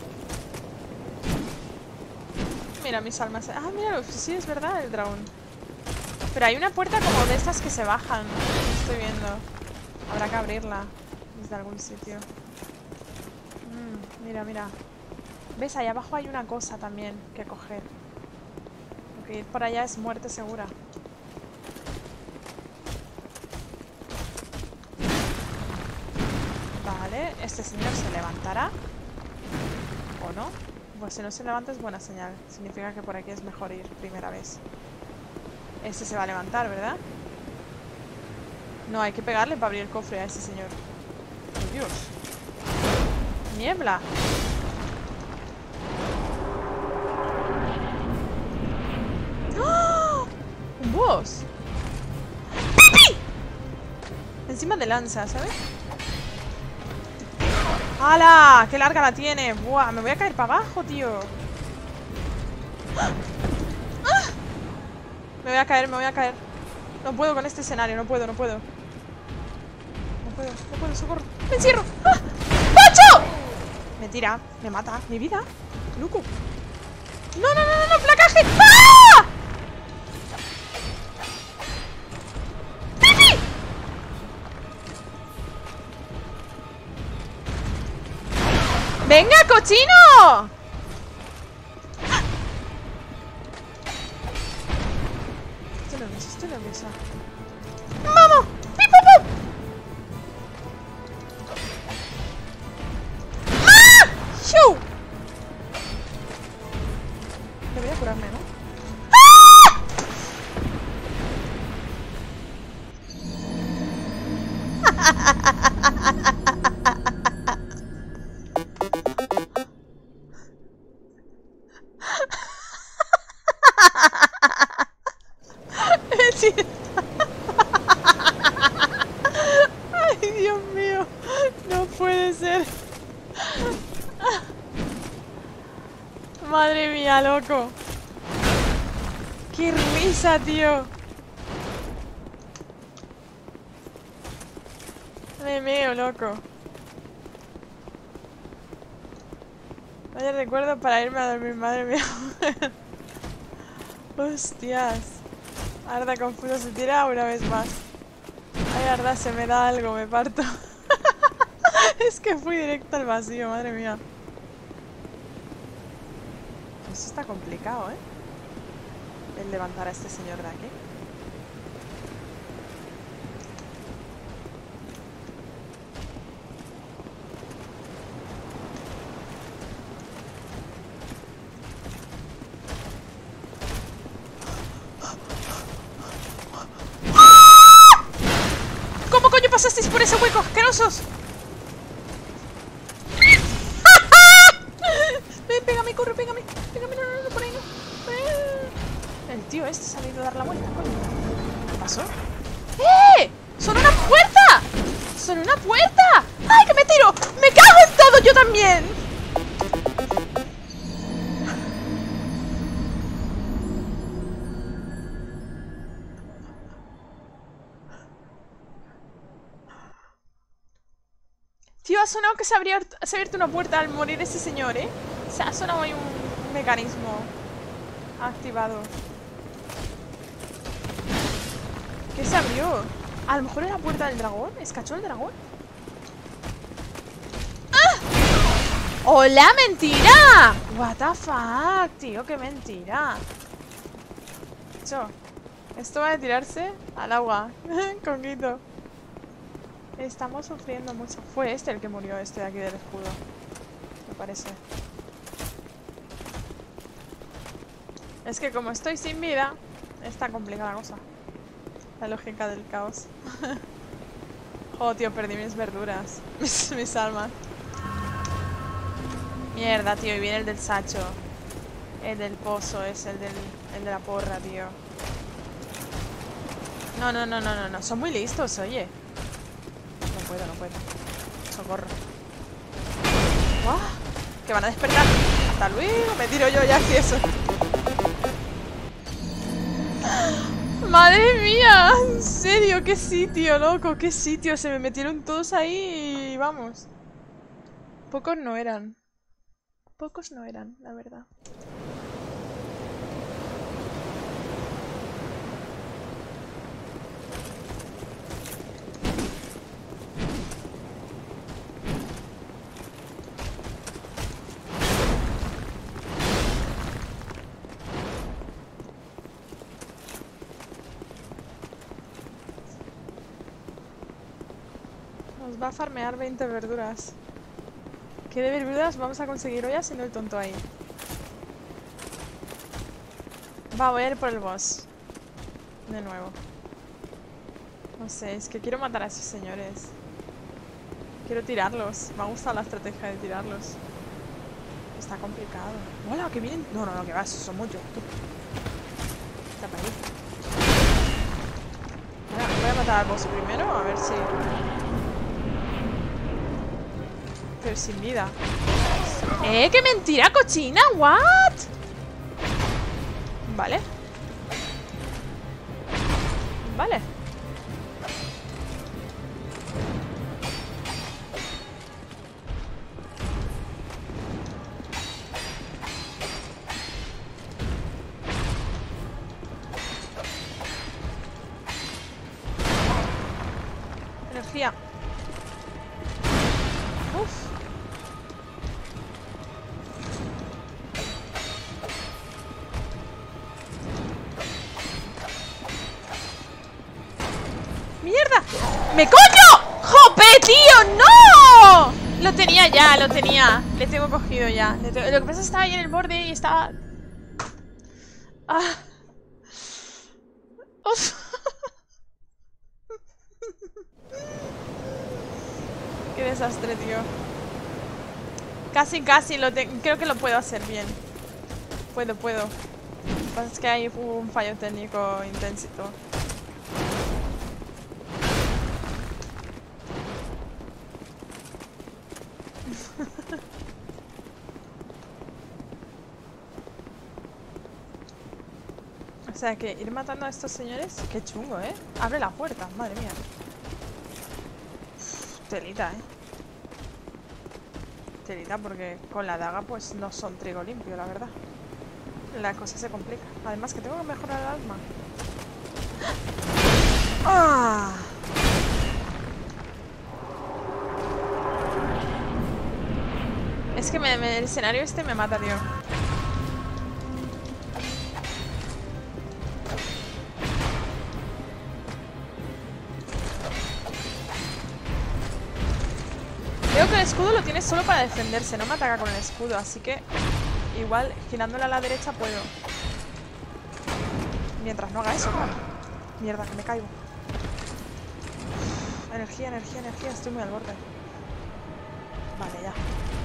Mira, mis almas. Ah, mira, sí, es verdad, el dragón. Pero hay una puerta como de estas que se bajan. Estoy viendo. Habrá que abrirla desde algún sitio. Mira, mira. ¿Ves? Ahí abajo hay una cosa también que coger. Porque ir por allá es muerte segura. Vale, este señor se levantará. ¿O no? Pues si no se levanta es buena señal. Significa que por aquí es mejor ir primera vez. Este se va a levantar, ¿verdad? No, hay que pegarle para abrir el cofre a ese señor. ¡Oh, Dios! ¡Niebla! ¡Oh! ¡Un boss! ¡Pipi! Encima de lanza, ¿sabes? ¡Hala! ¡Qué larga la tiene! ¡Buah! Me voy a caer para abajo, tío. ¡Ah! Me voy a caer, me voy a caer. No puedo con este escenario, no puedo, no puedo. No puedo, socorro. ¡Me encierro! ¡Ah! ¡Pacho! Me tira, me mata. Mi vida. Loco. No, no, no, no, no, placaje. ¡Ah! ¡Pipi! ¡Venga, cochino! Estoy nerviosa. ¡Vamos! ¡Pip, pum, pum! ¡Ah! ¡Shoo! Debería curarme, ¿no? ¡Ah! Ay, Dios mío, no puede ser. Madre mía, loco. Qué risa, tío. Me meo, loco. Vaya recuerdo para irme a dormir, madre mía. Hostias. Arda confuso se tira una vez más. Ay, Arda, se me da algo, me parto. Es que fui directo al vacío, madre mía. Eso está complicado, ¿eh? El levantar a este señor de aquí. ¿Cómo coño pasasteis por ese hueco, asquerosos? Ven, pégame, corre, pégame. Pégame, no, por ahí no. El tío este se ha ido a dar la vuelta, coño. ¿Qué pasó? ¡Eh! ¡Son una puerta! ¡Son una puerta! ¡Ay, que me tiro! ¡Me cago en todo yo también! Tío, ha sonado que se ha abierto una puerta al morir ese señor, ¿eh? Se ha sonado ahí un mecanismo activado. ¿Qué se abrió? A lo mejor era la puerta del dragón. ¿Escachó el dragón? ¡Ah! ¡Hola, mentira! What the fuck, tío, qué mentira. Esto va a tirarse al agua. Conguito. Estamos sufriendo mucho. Fue este el que murió, este de aquí del escudo. Me parece. Es que como estoy sin vida, está complicada la cosa. La lógica del caos. Oh, tío, perdí mis verduras. Mis almas. Mierda, tío, y viene el del sacho. El del pozo, es el de la porra, tío. No. Son muy listos, oye. No puedo. Socorro. ¡Guau! Que van a despertar. Hasta luego. Me tiro yo ya aquí eso. ¡Madre mía! En serio, qué sitio, loco. Qué sitio. Se me metieron todos ahí y vamos. Pocos no eran. Pocos no eran, la verdad. Nos va a farmear 20 verduras. ¿Qué de verduras vamos a conseguir hoy haciendo el tonto ahí? Va, voy a ir por el boss. De nuevo. No sé, es que quiero matar a esos señores. Quiero tirarlos. Me ha gustado la estrategia de tirarlos. Está complicado. ¡Hola! Que vienen... No, que va, esos son muchos. Está para ahí. Voy a matar al boss primero, a ver si... Pero sin vida. ¡Qué mentira, cochina! ¿What? Vale. Energía. Uf. ¡Me coño! ¡Jope, tío! ¡No! Lo tenía ya, lo tenía. Le tengo cogido ya. Lo que pasa es que estaba ahí en el borde y estaba... Ah. Uf. Qué desastre, tío. Casi, creo que lo puedo hacer bien. Puedo. Lo que pasa es que ahí hubo un fallo técnico intensito. O sea que ir matando a estos señores... Qué chungo, ¿eh? Abre la puerta, madre mía. Uf, telita, ¿eh? Telita porque con la daga pues no son trigo limpio, la verdad. La cosa se complica. Además que tengo que mejorar el alma. ¡Ah! Es que el escenario este me mata, tío. Creo que el escudo lo tiene solo para defenderse, no me ataca con el escudo, así que igual girándole a la derecha puedo. Mientras no haga eso, claro. Mierda, que me caigo. Energía, estoy muy al borde. Vale, ya.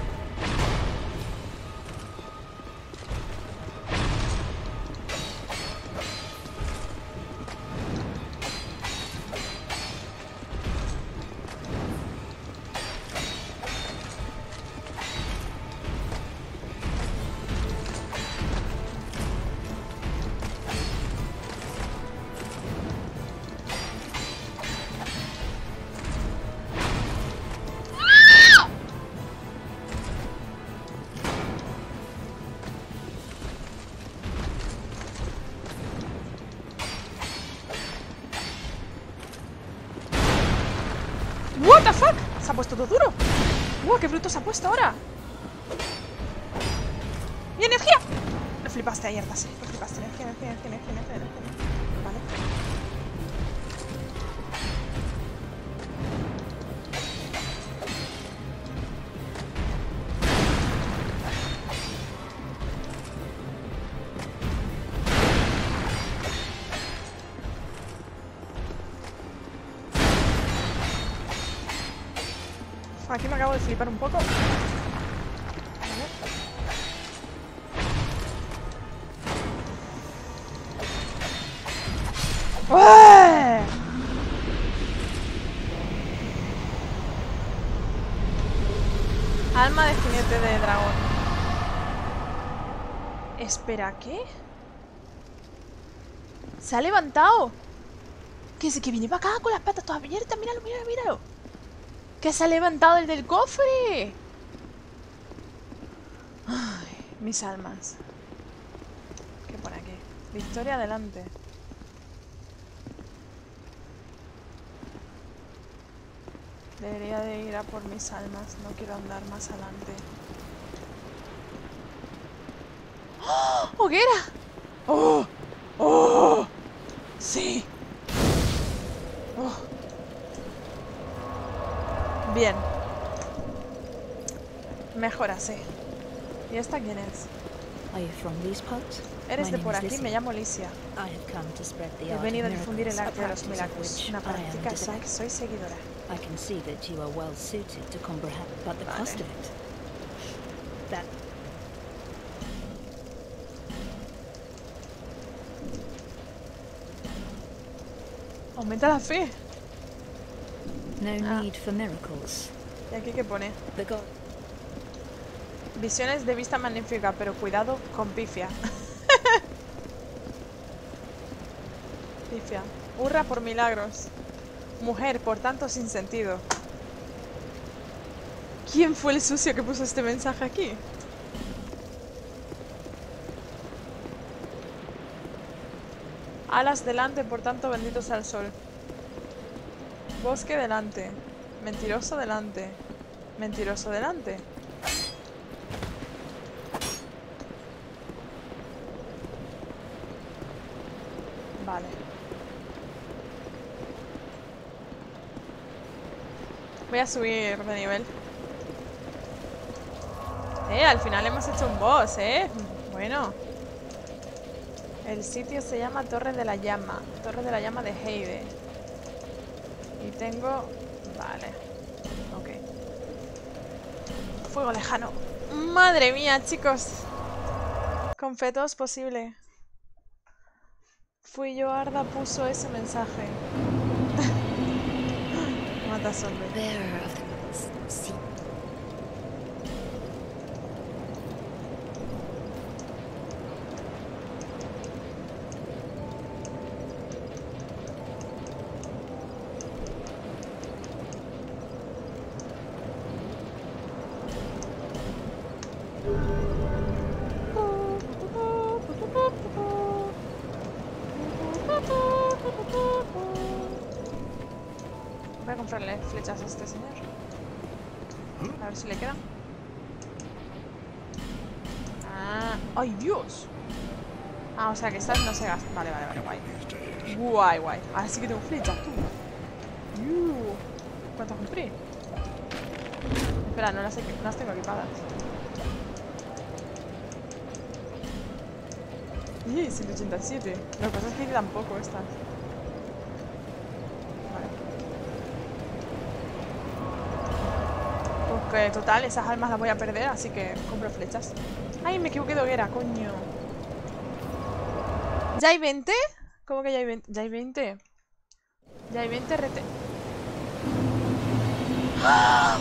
What the fuck? Se ha puesto todo duro. ¡Qué bruto se ha puesto ahora! ¡Mi energía! Lo flipaste ayer, Dase. Lo flipaste. Energía. Vale. Aquí me acabo de flipar un poco. ¡Ué! Alma de jinete de dragón. Espera, ¿qué? Se ha levantado. Que viene para acá con las patas todas abiertas. Míralo. ¡Que se ha levantado el del cofre! Ay, mis almas. ¿Qué pone aquí? Victoria adelante. Debería de ir a por mis almas. No quiero andar más adelante. ¡Oh! ¡Hoguera! ¡Oh! ¡Oh! ¡Sí! ¡Oh! Bien. Mejor así. ¿Y esta quién es? Eres de por aquí, me llamo Alicia. He venido a difundir el arte de los milagros. Una práctica de la que soy seguidora. Aumenta la fe. ¿Y aquí qué pone? Visiones de vista magnífica, pero cuidado con pifia. Pifia. Hurra por milagros. Mujer, por tanto sin sentido. ¿Quién fue el sucio que puso este mensaje aquí? Alas delante, por tanto bendito sea el sol. Bosque delante. Mentiroso delante. Mentiroso delante. Vale. Voy a subir de nivel. Al final hemos hecho un boss, Bueno. El sitio se llama Torre de la Llama. Torre de la Llama de Heide. Y tengo... Vale. Ok. Fuego lejano. Madre mía, chicos. Con fe todo es posible. Fui yo, Arda puso ese mensaje. Mata zombie. Bearer of the sea. Voy a comprarle flechas a este señor. A ver si le quedan. Ah, ¡ay, Dios! Ah, o sea que estas no se gastan. Vale, vale, vale, guay. Guay, guay. Ahora sí que tengo flechas, tú. ¿Cuántas compré? Espera, no las tengo equipadas. 187. Lo que pasa es que tampoco estas. Vale. Pues que total, esas almas las voy a perder, así que compro flechas. ¡Ay, me equivoqué de hoguera, coño! ¿Ya hay 20? ¿Cómo que ya hay 20? ¿Ya hay 20? Ya hay 20 RT. ¡Ah!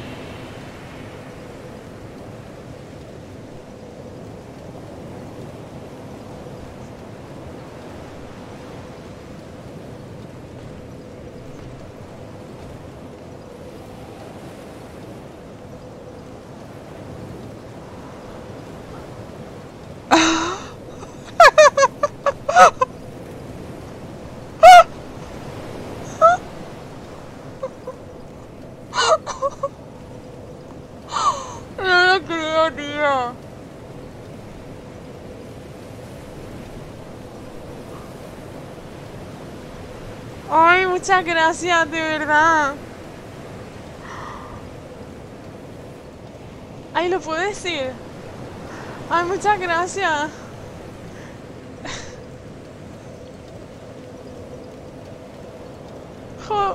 No lo creo, tío. Ay, muchas gracias, de verdad. Ay, ¿lo puedo decir? Ay, muchas gracias. Jo.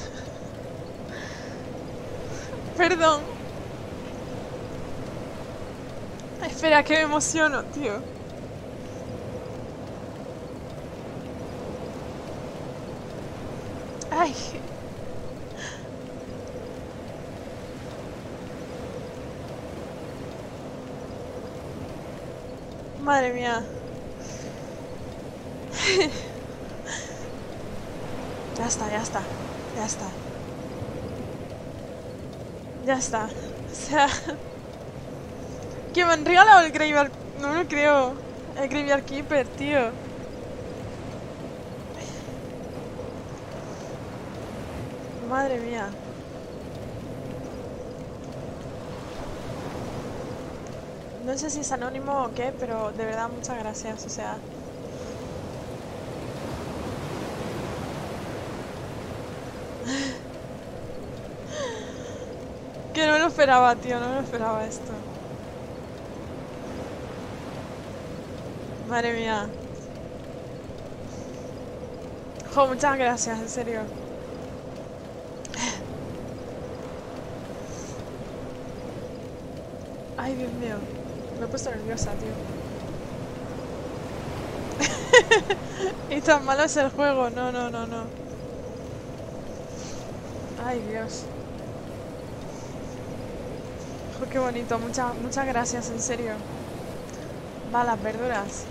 Perdón. Espera, que me emociono, tío. Ay. Madre mía. Ya está, ya está. Ya está. Ya está. O sea... Que me han regalado el Graveyard... No me lo creo. El Graveyard Keeper, tío. Madre mía. No sé si es anónimo o qué, pero de verdad muchas gracias, o sea... Que no me lo esperaba, tío, no me lo esperaba esto. Madre mía. Jo, muchas gracias, en serio. Ay, Dios mío. Me he puesto nerviosa, tío. Y tan malo es el juego. No, no, no, no. Ay, Dios. Jo, qué bonito. Muchas gracias, en serio. Va, las verduras.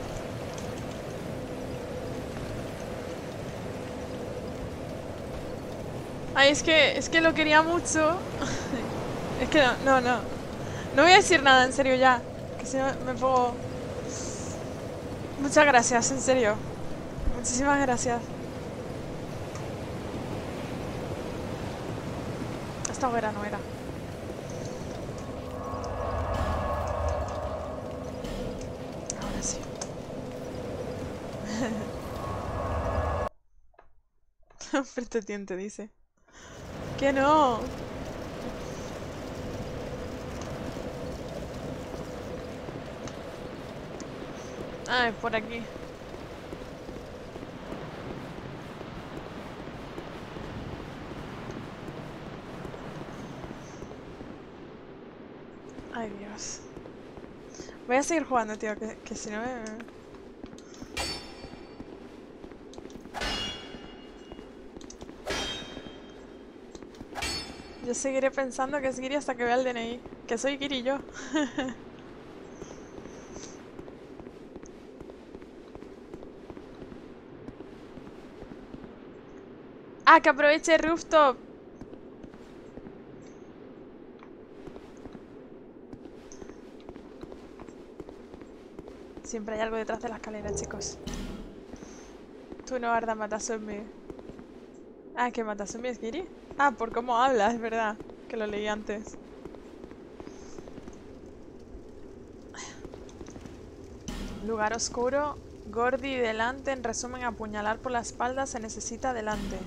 Ay, es que lo quería mucho. Es que no. No voy a decir nada, en serio, ya. Que si no me pongo... Muchas gracias, en serio. Muchísimas gracias. Esta hoguera no era. Ahora sí. Pretentiente, dice. Que no. Ay, por aquí. Ay, Dios. Voy a seguir jugando, tío, que si no me... Yo seguiré pensando que es Giri hasta que vea el DNI. Que soy Giri yo. Ah, que aproveche el rooftop. Siempre hay algo detrás de la escalera, chicos. Tú no arda Matazombie. Ah, que Matazombie es Giri. Ah, por cómo habla, es verdad. Que lo leí antes. Lugar oscuro. Gordy delante. En resumen, apuñalar por la espalda se necesita delante.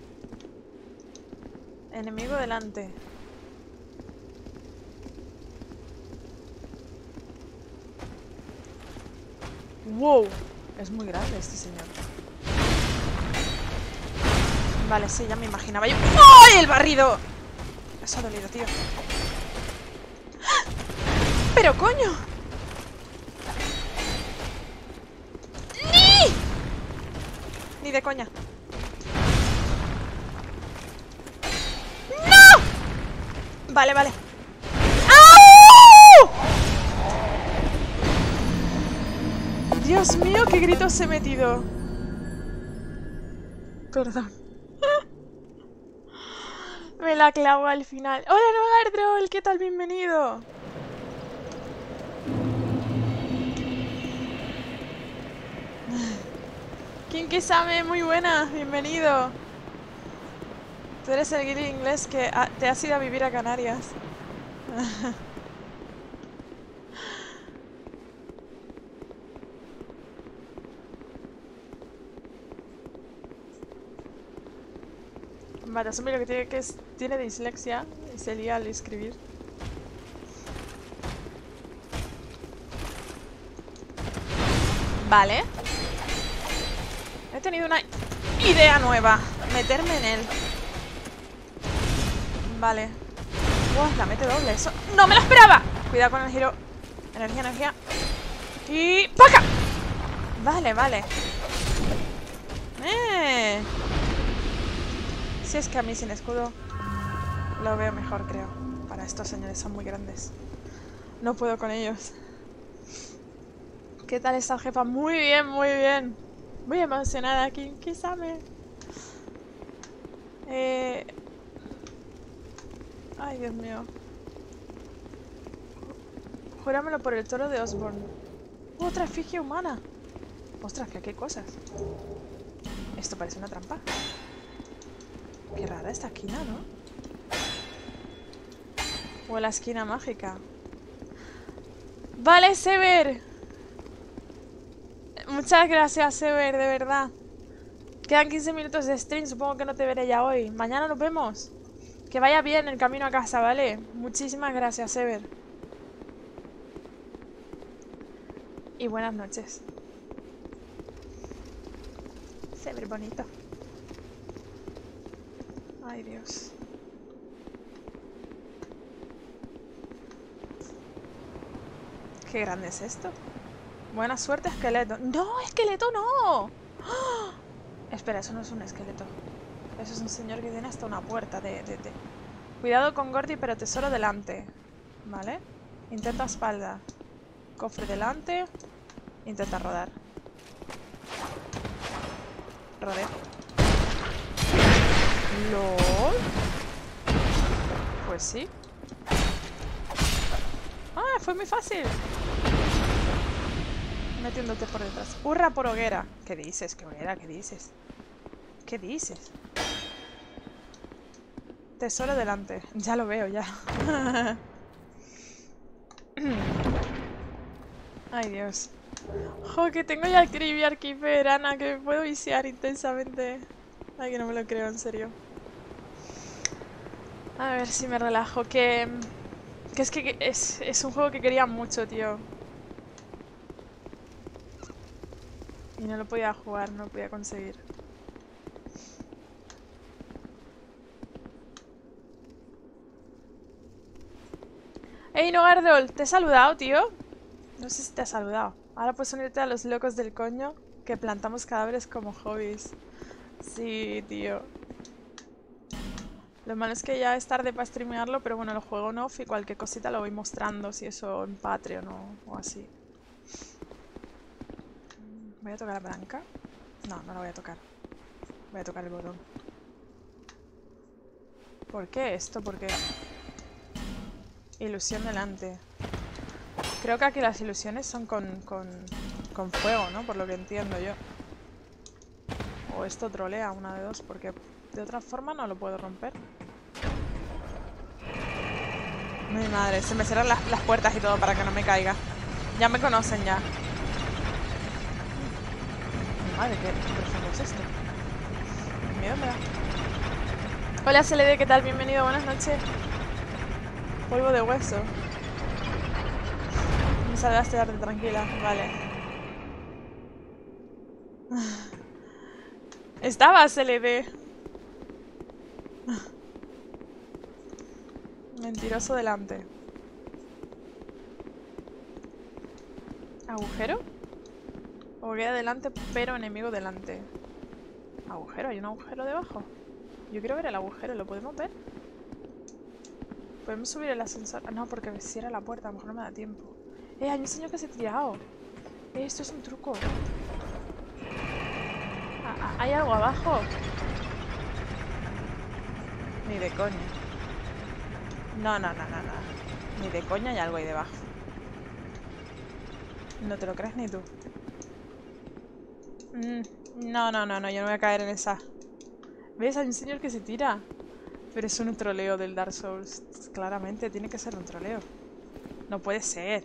Enemigo delante. ¡Wow! Es muy grande este señor. Vale, sí, ya me imaginaba yo. ¡Ay, el barrido! Eso ha dolido, tío. ¡Pero coño! ¡Ni! Ni de coña. ¡No! Vale, vale. ¡Au! Dios mío, qué gritos he metido. Perdón. Me la clavo al final. ¡Hola, Nogardroll! ¿Qué tal? Bienvenido. Kinky Same, muy buena. Bienvenido. Tú eres el guiri inglés que te has ido a vivir a Canarias. Matazombie lo que tiene que es tiene dislexia y se lía al escribir. Vale. He tenido una idea nueva. Meterme en él. Vale. La mete doble. Eso no me lo esperaba. Cuidado con el giro. Energía, energía. Y... ¡paca! Vale, vale. Si es que a mí sin escudo lo veo mejor, creo. Para estos señores son muy grandes. No puedo con ellos. ¿Qué tal está, jefa? Muy bien, muy bien. Muy emocionada aquí. ¿Qué sabe? Ay, Dios mío. Júramelo por el toro de Osborne. ¡Otra efigie humana! Ostras, que aquí hay cosas. Esto parece una trampa. Qué rara esta esquina, ¿no? O la esquina mágica. Vale, Sever. Muchas gracias, Sever, de verdad. Quedan 15 minutos de stream, supongo que no te veré ya hoy. Mañana nos vemos. Que vaya bien el camino a casa, ¿vale? Muchísimas gracias, Sever. Y buenas noches. Sever bonito. Ay, Dios. Qué grande es esto. Buena suerte, esqueleto. ¡No, esqueleto no! ¡Oh! Espera, eso no es un esqueleto. Eso es un señor que tiene hasta una puerta de... Cuidado con Gordy, pero tesoro delante. Vale. Intenta espalda. Cofre delante. Intenta rodar. Rodé. LOL. Pues sí. Ah, fue muy fácil. Metiéndote por detrás. ¡Hurra por hoguera! ¿Qué dices? ¿Qué hoguera? ¿Qué dices? ¿Qué dices? Tesoro delante. Ya lo veo, ya. Ay, Dios. Jo, que tengo ya el Trivial Keeper, Ana, que me puedo viciar intensamente. Ay, que no me lo creo, en serio. A ver si me relajo. Que es un juego que quería mucho, tío. Y no lo podía jugar, no lo podía conseguir. ¡Ey, Nogardol! ¿Te he saludado, tío? No sé si te ha saludado. Ahora puedes unirte a los locos del coño que plantamos cadáveres como hobbies. Sí, tío. Lo malo es que ya es tarde para streamearlo, pero bueno, lo juego en off y cualquier cosita lo voy mostrando, si eso en Patreon o así. ¿Voy a tocar la palanca? No, no la voy a tocar. Voy a tocar el botón. ¿Por qué esto? ¿Por qué? Ilusión delante. Creo que aquí las ilusiones son con fuego, ¿no? Por lo que entiendo yo. O esto trolea, una de dos, porque de otra forma no lo puedo romper. Mi madre, se me cierran las puertas y todo para que no me caiga. Ya me conocen ya. Mi madre, ¿qué profundo es esto? Qué miedo me da. Hola CLD, ¿qué tal? Bienvenido, buenas noches. Polvo de hueso. Me salvaste, darte tranquila, vale. Estaba CLD. Mentiroso delante. ¿Agujero? Hoguera delante, pero enemigo delante. ¿Agujero? ¿Hay un agujero debajo? Yo quiero ver el agujero, ¿lo podemos ver? ¿Podemos subir el ascensor? Ah, no, porque me cierra la puerta, a lo mejor no me da tiempo. Hay un señor que se ha tirado. Esto es un truco. ¿Hay algo abajo? Ni de coña. No. Ni de coña hay algo ahí debajo. No te lo crees ni tú. No, yo no voy a caer en esa. ¿Ves? Hay un señor que se tira. Pero es un troleo del Dark Souls. Claramente, tiene que ser un troleo. No puede ser.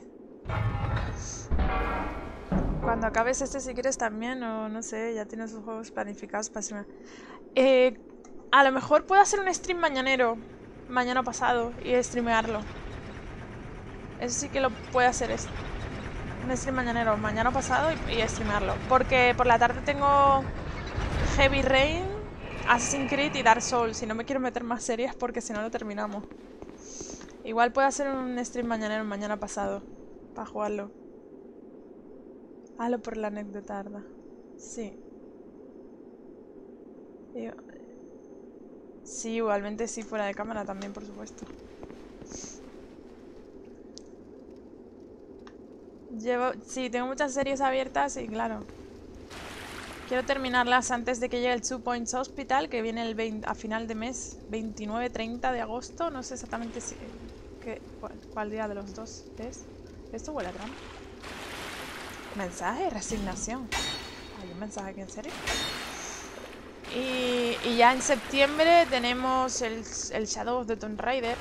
Cuando acabes este, si quieres también, o no sé, ya tienes los juegos planificados para encima. A lo mejor puedo hacer un stream mañanero. Mañana pasado. Y streamearlo. Eso sí que lo puedo hacer. Un stream mañanero. Mañana pasado y streamearlo. Porque por la tarde tengo Heavy Rain, Assassin's Creed y Dark Souls. Y no me quiero meter más series porque si no lo terminamos. Igual puedo hacer un stream mañanero mañana pasado. Para jugarlo. Hazlo por la anécdota, Arda. Sí. Sí, igualmente sí, fuera de cámara también, por supuesto. Sí, tengo muchas series abiertas y claro. Quiero terminarlas antes de que llegue el 2 Points Hospital, que viene a final de mes, 29-30 de agosto. No sé exactamente cuál día de los dos es. ¿Esto huele a trampa? Mensaje, resignación. ¿Hay un mensaje aquí en serio? Y ya en septiembre tenemos el Shadow of the Tomb Raider.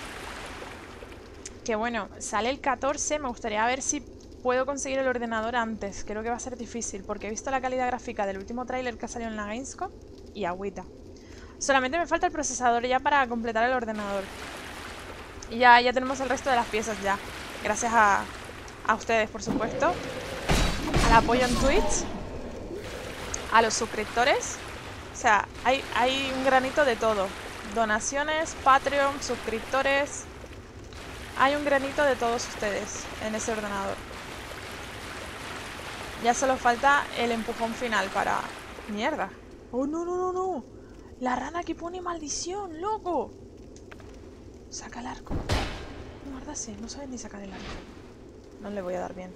Que bueno, sale el 14. Me gustaría ver si puedo conseguir el ordenador antes. Creo que va a ser difícil porque he visto la calidad gráfica del último tráiler que ha salido en la Gamescom y agüita. Solamente me falta el procesador ya para completar el ordenador. Y ya tenemos el resto de las piezas ya. Gracias a ustedes, por supuesto. Al apoyo en Twitch. A los suscriptores. O sea, hay un granito de todo. Donaciones, Patreon, suscriptores. Hay un granito de todos ustedes en ese ordenador. Ya solo falta el empujón final para... ¡Mierda! ¡Oh, no! La rana que pone maldición, loco. Saca el arco. No, verdad sí, no sabe ni sacar el arco. No le voy a dar bien.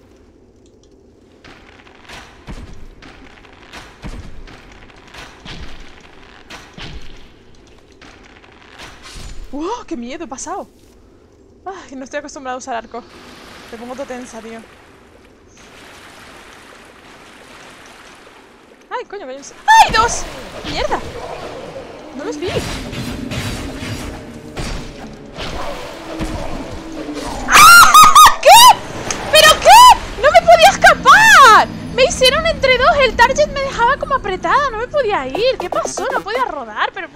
¡Wow! ¡Qué miedo! He pasado. Ay, no estoy acostumbrado a usar arco. Me pongo todo tensa, tío. ¡Ay, coño! Que ¡ay, dos! ¡Mierda! No los vi. ¡Ah! ¿Qué? ¿Pero qué? ¡No me podía escapar! Me hicieron entre dos. El target me dejaba como apretada. No me podía ir. ¿Qué pasó? No podía rodar, pero...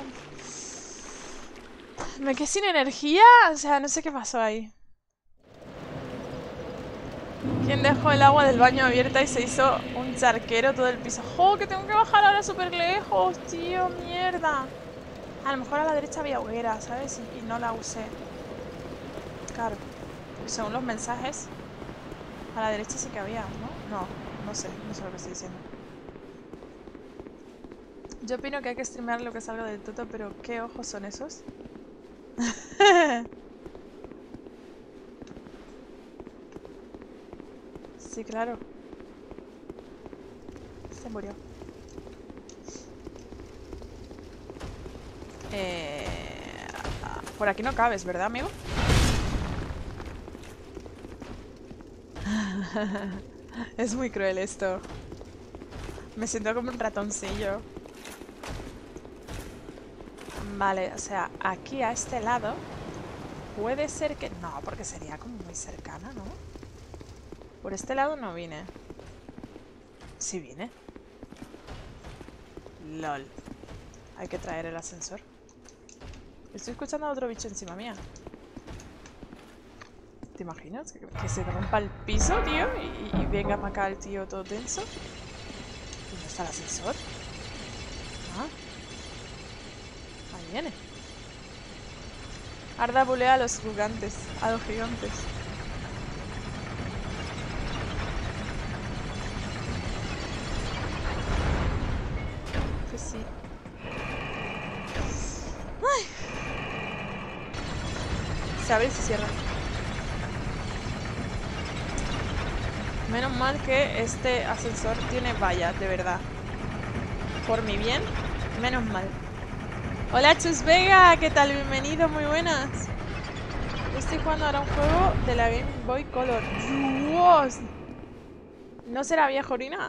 Me quedé sin energía. O sea, no sé qué pasó ahí. ¿Quién dejó el agua del baño abierta y se hizo un charquero todo el piso? ¡Jo! Que tengo que bajar ahora súper lejos, tío. Mierda. A lo mejor a la derecha había hoguera, ¿sabes? Y no la usé. Claro. Según los mensajes, a la derecha sí que había, ¿no? No, no sé lo que estoy diciendo. Yo opino que hay que streamear lo que salga del tuto, pero ¿qué ojos son esos? Sí, claro. Se murió. Por aquí no cabes, ¿verdad, amigo? Es muy cruel esto. Me siento como un ratoncillo. Vale, o sea, aquí a este lado puede ser que... No, porque sería como muy cercana, ¿no? Por este lado no vine. Sí vine. LOL. Hay que traer el ascensor. Estoy escuchando a otro bicho encima mía. ¿Te imaginas? Que se rompa el piso, tío, y venga para acá el tío todo tenso. ¿Dónde está el ascensor? Ah. Ahí viene. Arda bulea a los gigantes. A los gigantes. Que sí. Ay. Se abre y se cierra. Menos mal que este ascensor tiene vallas, de verdad. Por mi bien, menos mal. Hola Chus Vega, ¿qué tal? Bienvenido, muy buenas. Yo estoy jugando ahora un juego de la Game Boy Color. ¡Dios! ¿No será viejo orina?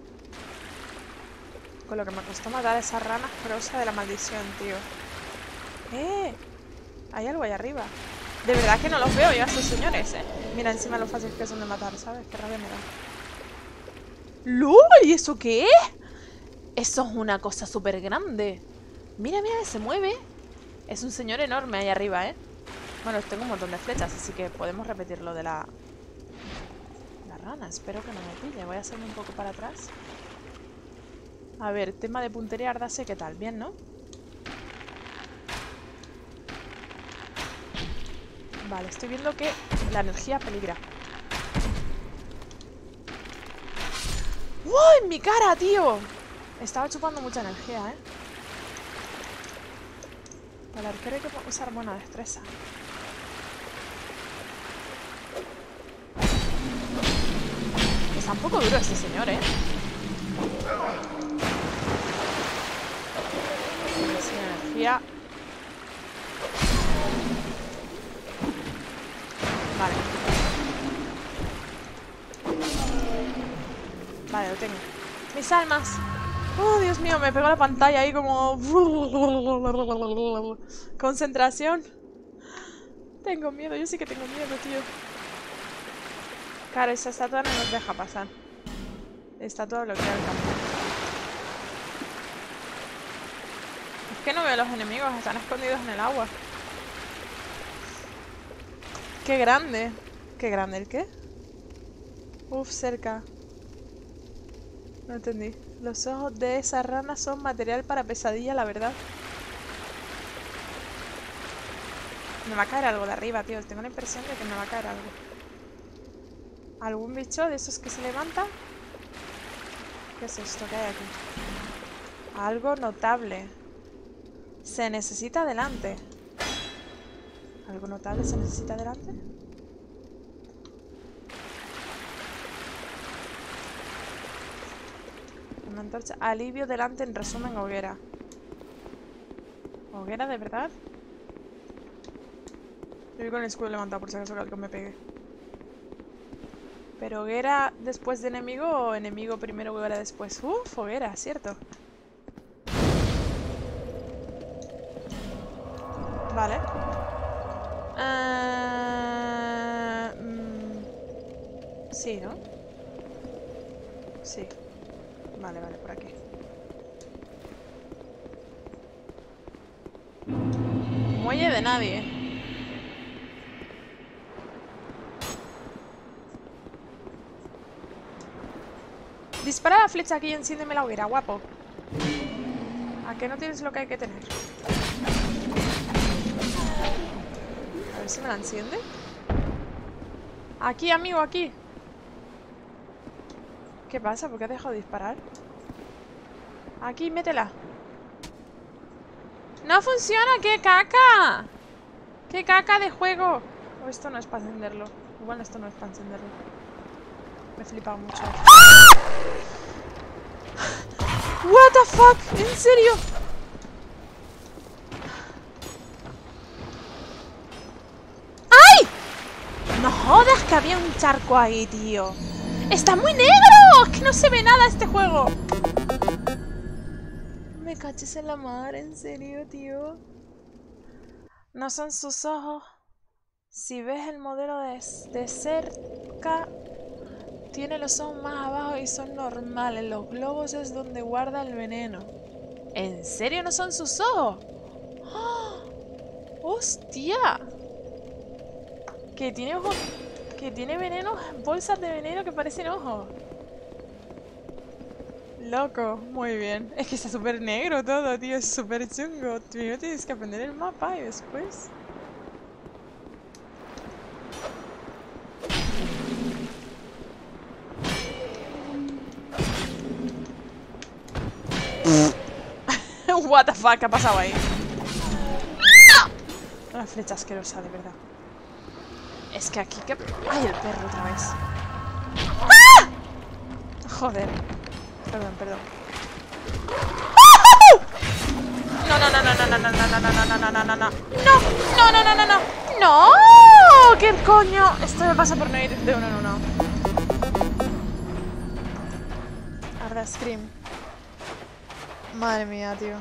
Con lo que me costó matar a esa rana asquerosa de la maldición, tío. Hay algo ahí arriba. De verdad que no los veo yo a esos señores, Mira encima lo fácil que son de matar, ¿sabes? Qué rabia me da. ¡Lol! ¿Y eso qué es? Eso es una cosa súper grande. Mira, mira, se mueve. Es un señor enorme ahí arriba, Bueno, tengo un montón de flechas, así que podemos repetir lo de la rana. Espero que no me pille. Voy a hacerme un poco para atrás. A ver, tema de puntería, Ardase, ¿qué tal? Bien, ¿no? Vale, estoy viendo que la energía peligra. ¡Uy! ¡En mi cara, tío! Estaba chupando mucha energía, Para el arquero hay que usar buena destreza. Está un poco duro este señor, Sin energía. Vale. Vale, lo tengo. ¡Mis almas! ¡Oh, Dios mío! Me pegó la pantalla ahí como... Concentración. Tengo miedo. Yo sí que tengo miedo, tío. Claro, esa estatua no nos deja pasar. La estatua bloquea el camino. Es que no veo a los enemigos. Están escondidos en el agua. ¡Qué grande! ¿Qué grande? ¿El qué? Uf, cerca. No entendí. Los ojos de esa rana son material para pesadilla, la verdad. Me va a caer algo de arriba, tío. Tengo la impresión de que me va a caer algo. ¿Algún bicho de esos que se levanta? ¿Qué es esto que hay aquí? Algo notable. Se necesita adelante. ¿Algo notable se necesita adelante? Una antorcha. Alivio delante, en resumen, hoguera. ¿Hoguera de verdad? Yo voy con el escudo levantado por si acaso que algo me pegue. ¿Pero hoguera después de enemigo o enemigo primero, hoguera después? Uf, hoguera, cierto. Vale. Sí, ¿no? Sí. Vale, vale, por aquí. Muelle de nadie. Dispara la flecha aquí y enciéndeme la hoguera, guapo. ¿A qué no tienes lo que hay que tener? A ver si me la enciende. Aquí, amigo, aquí. ¿Qué pasa? ¿Por qué has dejado de disparar? Aquí, métela. ¡No funciona! ¡Qué caca! ¡Qué caca de juego! O esto no es para encenderlo. Igual esto no es para encenderlo. Me he flipado mucho. What the fuck, ¿en serio? ¡Ay! No jodas que había un charco ahí, tío. ¡Está muy negro! Es que no se ve nada este juego. Me caches en la mar, ¿en serio, tío? No son sus ojos. Si ves el modelo de cerca, tiene los ojos más abajo y son normales. Los globos es donde guarda el veneno. ¿En serio no son sus ojos? ¡Oh! ¡Hostia! Que tiene ojos... Que tiene veneno, bolsas de veneno que parecen ojos. Loco, muy bien. Es que está súper negro todo, tío. Es súper chungo. Primero tienes que aprender el mapa y después... What the fuck, ¿qué ha pasado ahí? Una flecha asquerosa, de verdad. Es que aquí que... ¡Ay, el perro otra vez! ¡Ah! Joder. Perdón, perdón. No, no, no, no, no, no, no, no, no, no, no, no, no, no, no. No, no, no, no, no, no. ¡No! ¿Qué coño? Esto me pasa por no ir de uno en uno. Arda Scream. Madre mía, tío.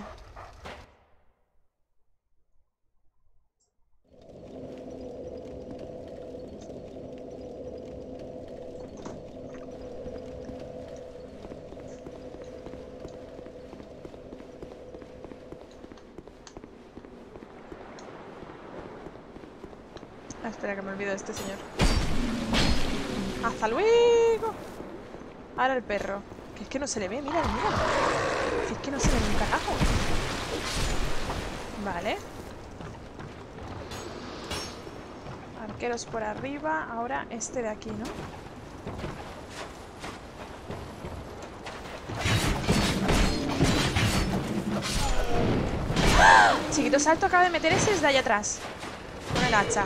Ah, espera, que me olvido de este señor. ¡Hasta luego! Ahora el perro. Que es que no se le ve, mira, mira. Si es que no se le ve un carajo. Vale. Arqueros por arriba. Ahora este de aquí, ¿no? ¡Ah! Chiquito salto acaba de meter ese desde allá atrás. Con el hacha.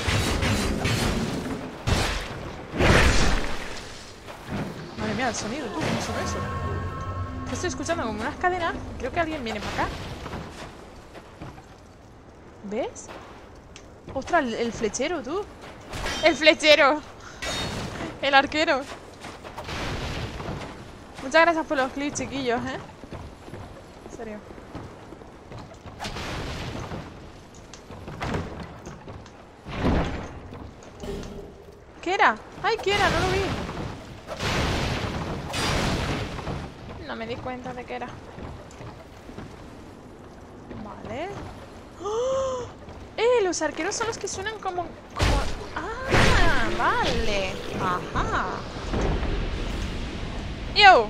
Madre mía, el sonido, tú, ¿cómo son eso? Estoy escuchando como unas cadenas. Creo que alguien viene para acá. ¿Ves? ¡Ostras, el flechero, tú! ¡El flechero! ¡El arquero! Muchas gracias por los clips, chiquillos, ¿eh? En serio. ¿Qué era? ¡Ay, qué era! No lo vi. No me di cuenta de qué era. Vale. ¡Oh! Los arqueros son los que suenan como... Ah, vale. Ajá. ¡Yo!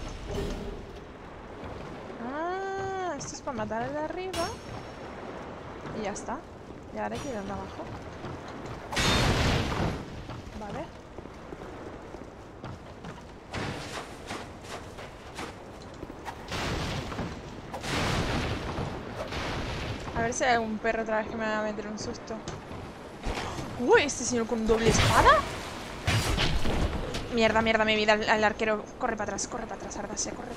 Ah, esto es para matar al de arriba. Y ya está. Y ahora hay que ir al de abajo. Vale. A ver si hay algún perro otra vez que me va a meter un susto. ¡Uy! ¿Este señor con doble espada? Mierda, mierda, mi vida. Al arquero. Corre para atrás, Ardase. Corre.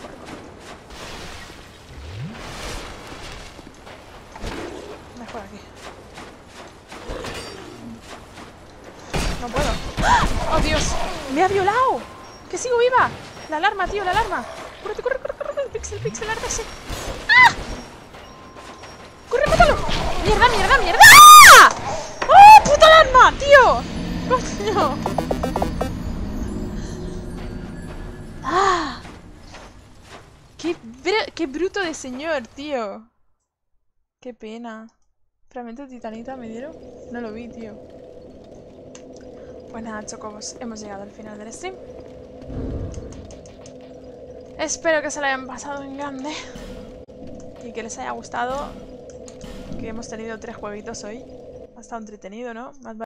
Mejor aquí. No puedo. ¡Oh, Dios! ¡Me ha violado! ¡Que sigo viva! La alarma, tío, la alarma. Corre. Pixel, Ardase. ¡Ah! ¡Corre, mátalo! ¡Mierda! ¡Ah! ¡Oh, puta alarma, tío! ¡Coño! ¡Ah! ¡Qué bruto de señor, tío! ¡Qué pena! ¿Fragmento de titanita me dieron? No lo vi, tío. Pues nada, chocobos, hemos llegado al final del stream. Espero que se lo hayan pasado en grande. Y que les haya gustado. Que hemos tenido 3 jueguitos hoy. Ha estado entretenido, ¿no? Más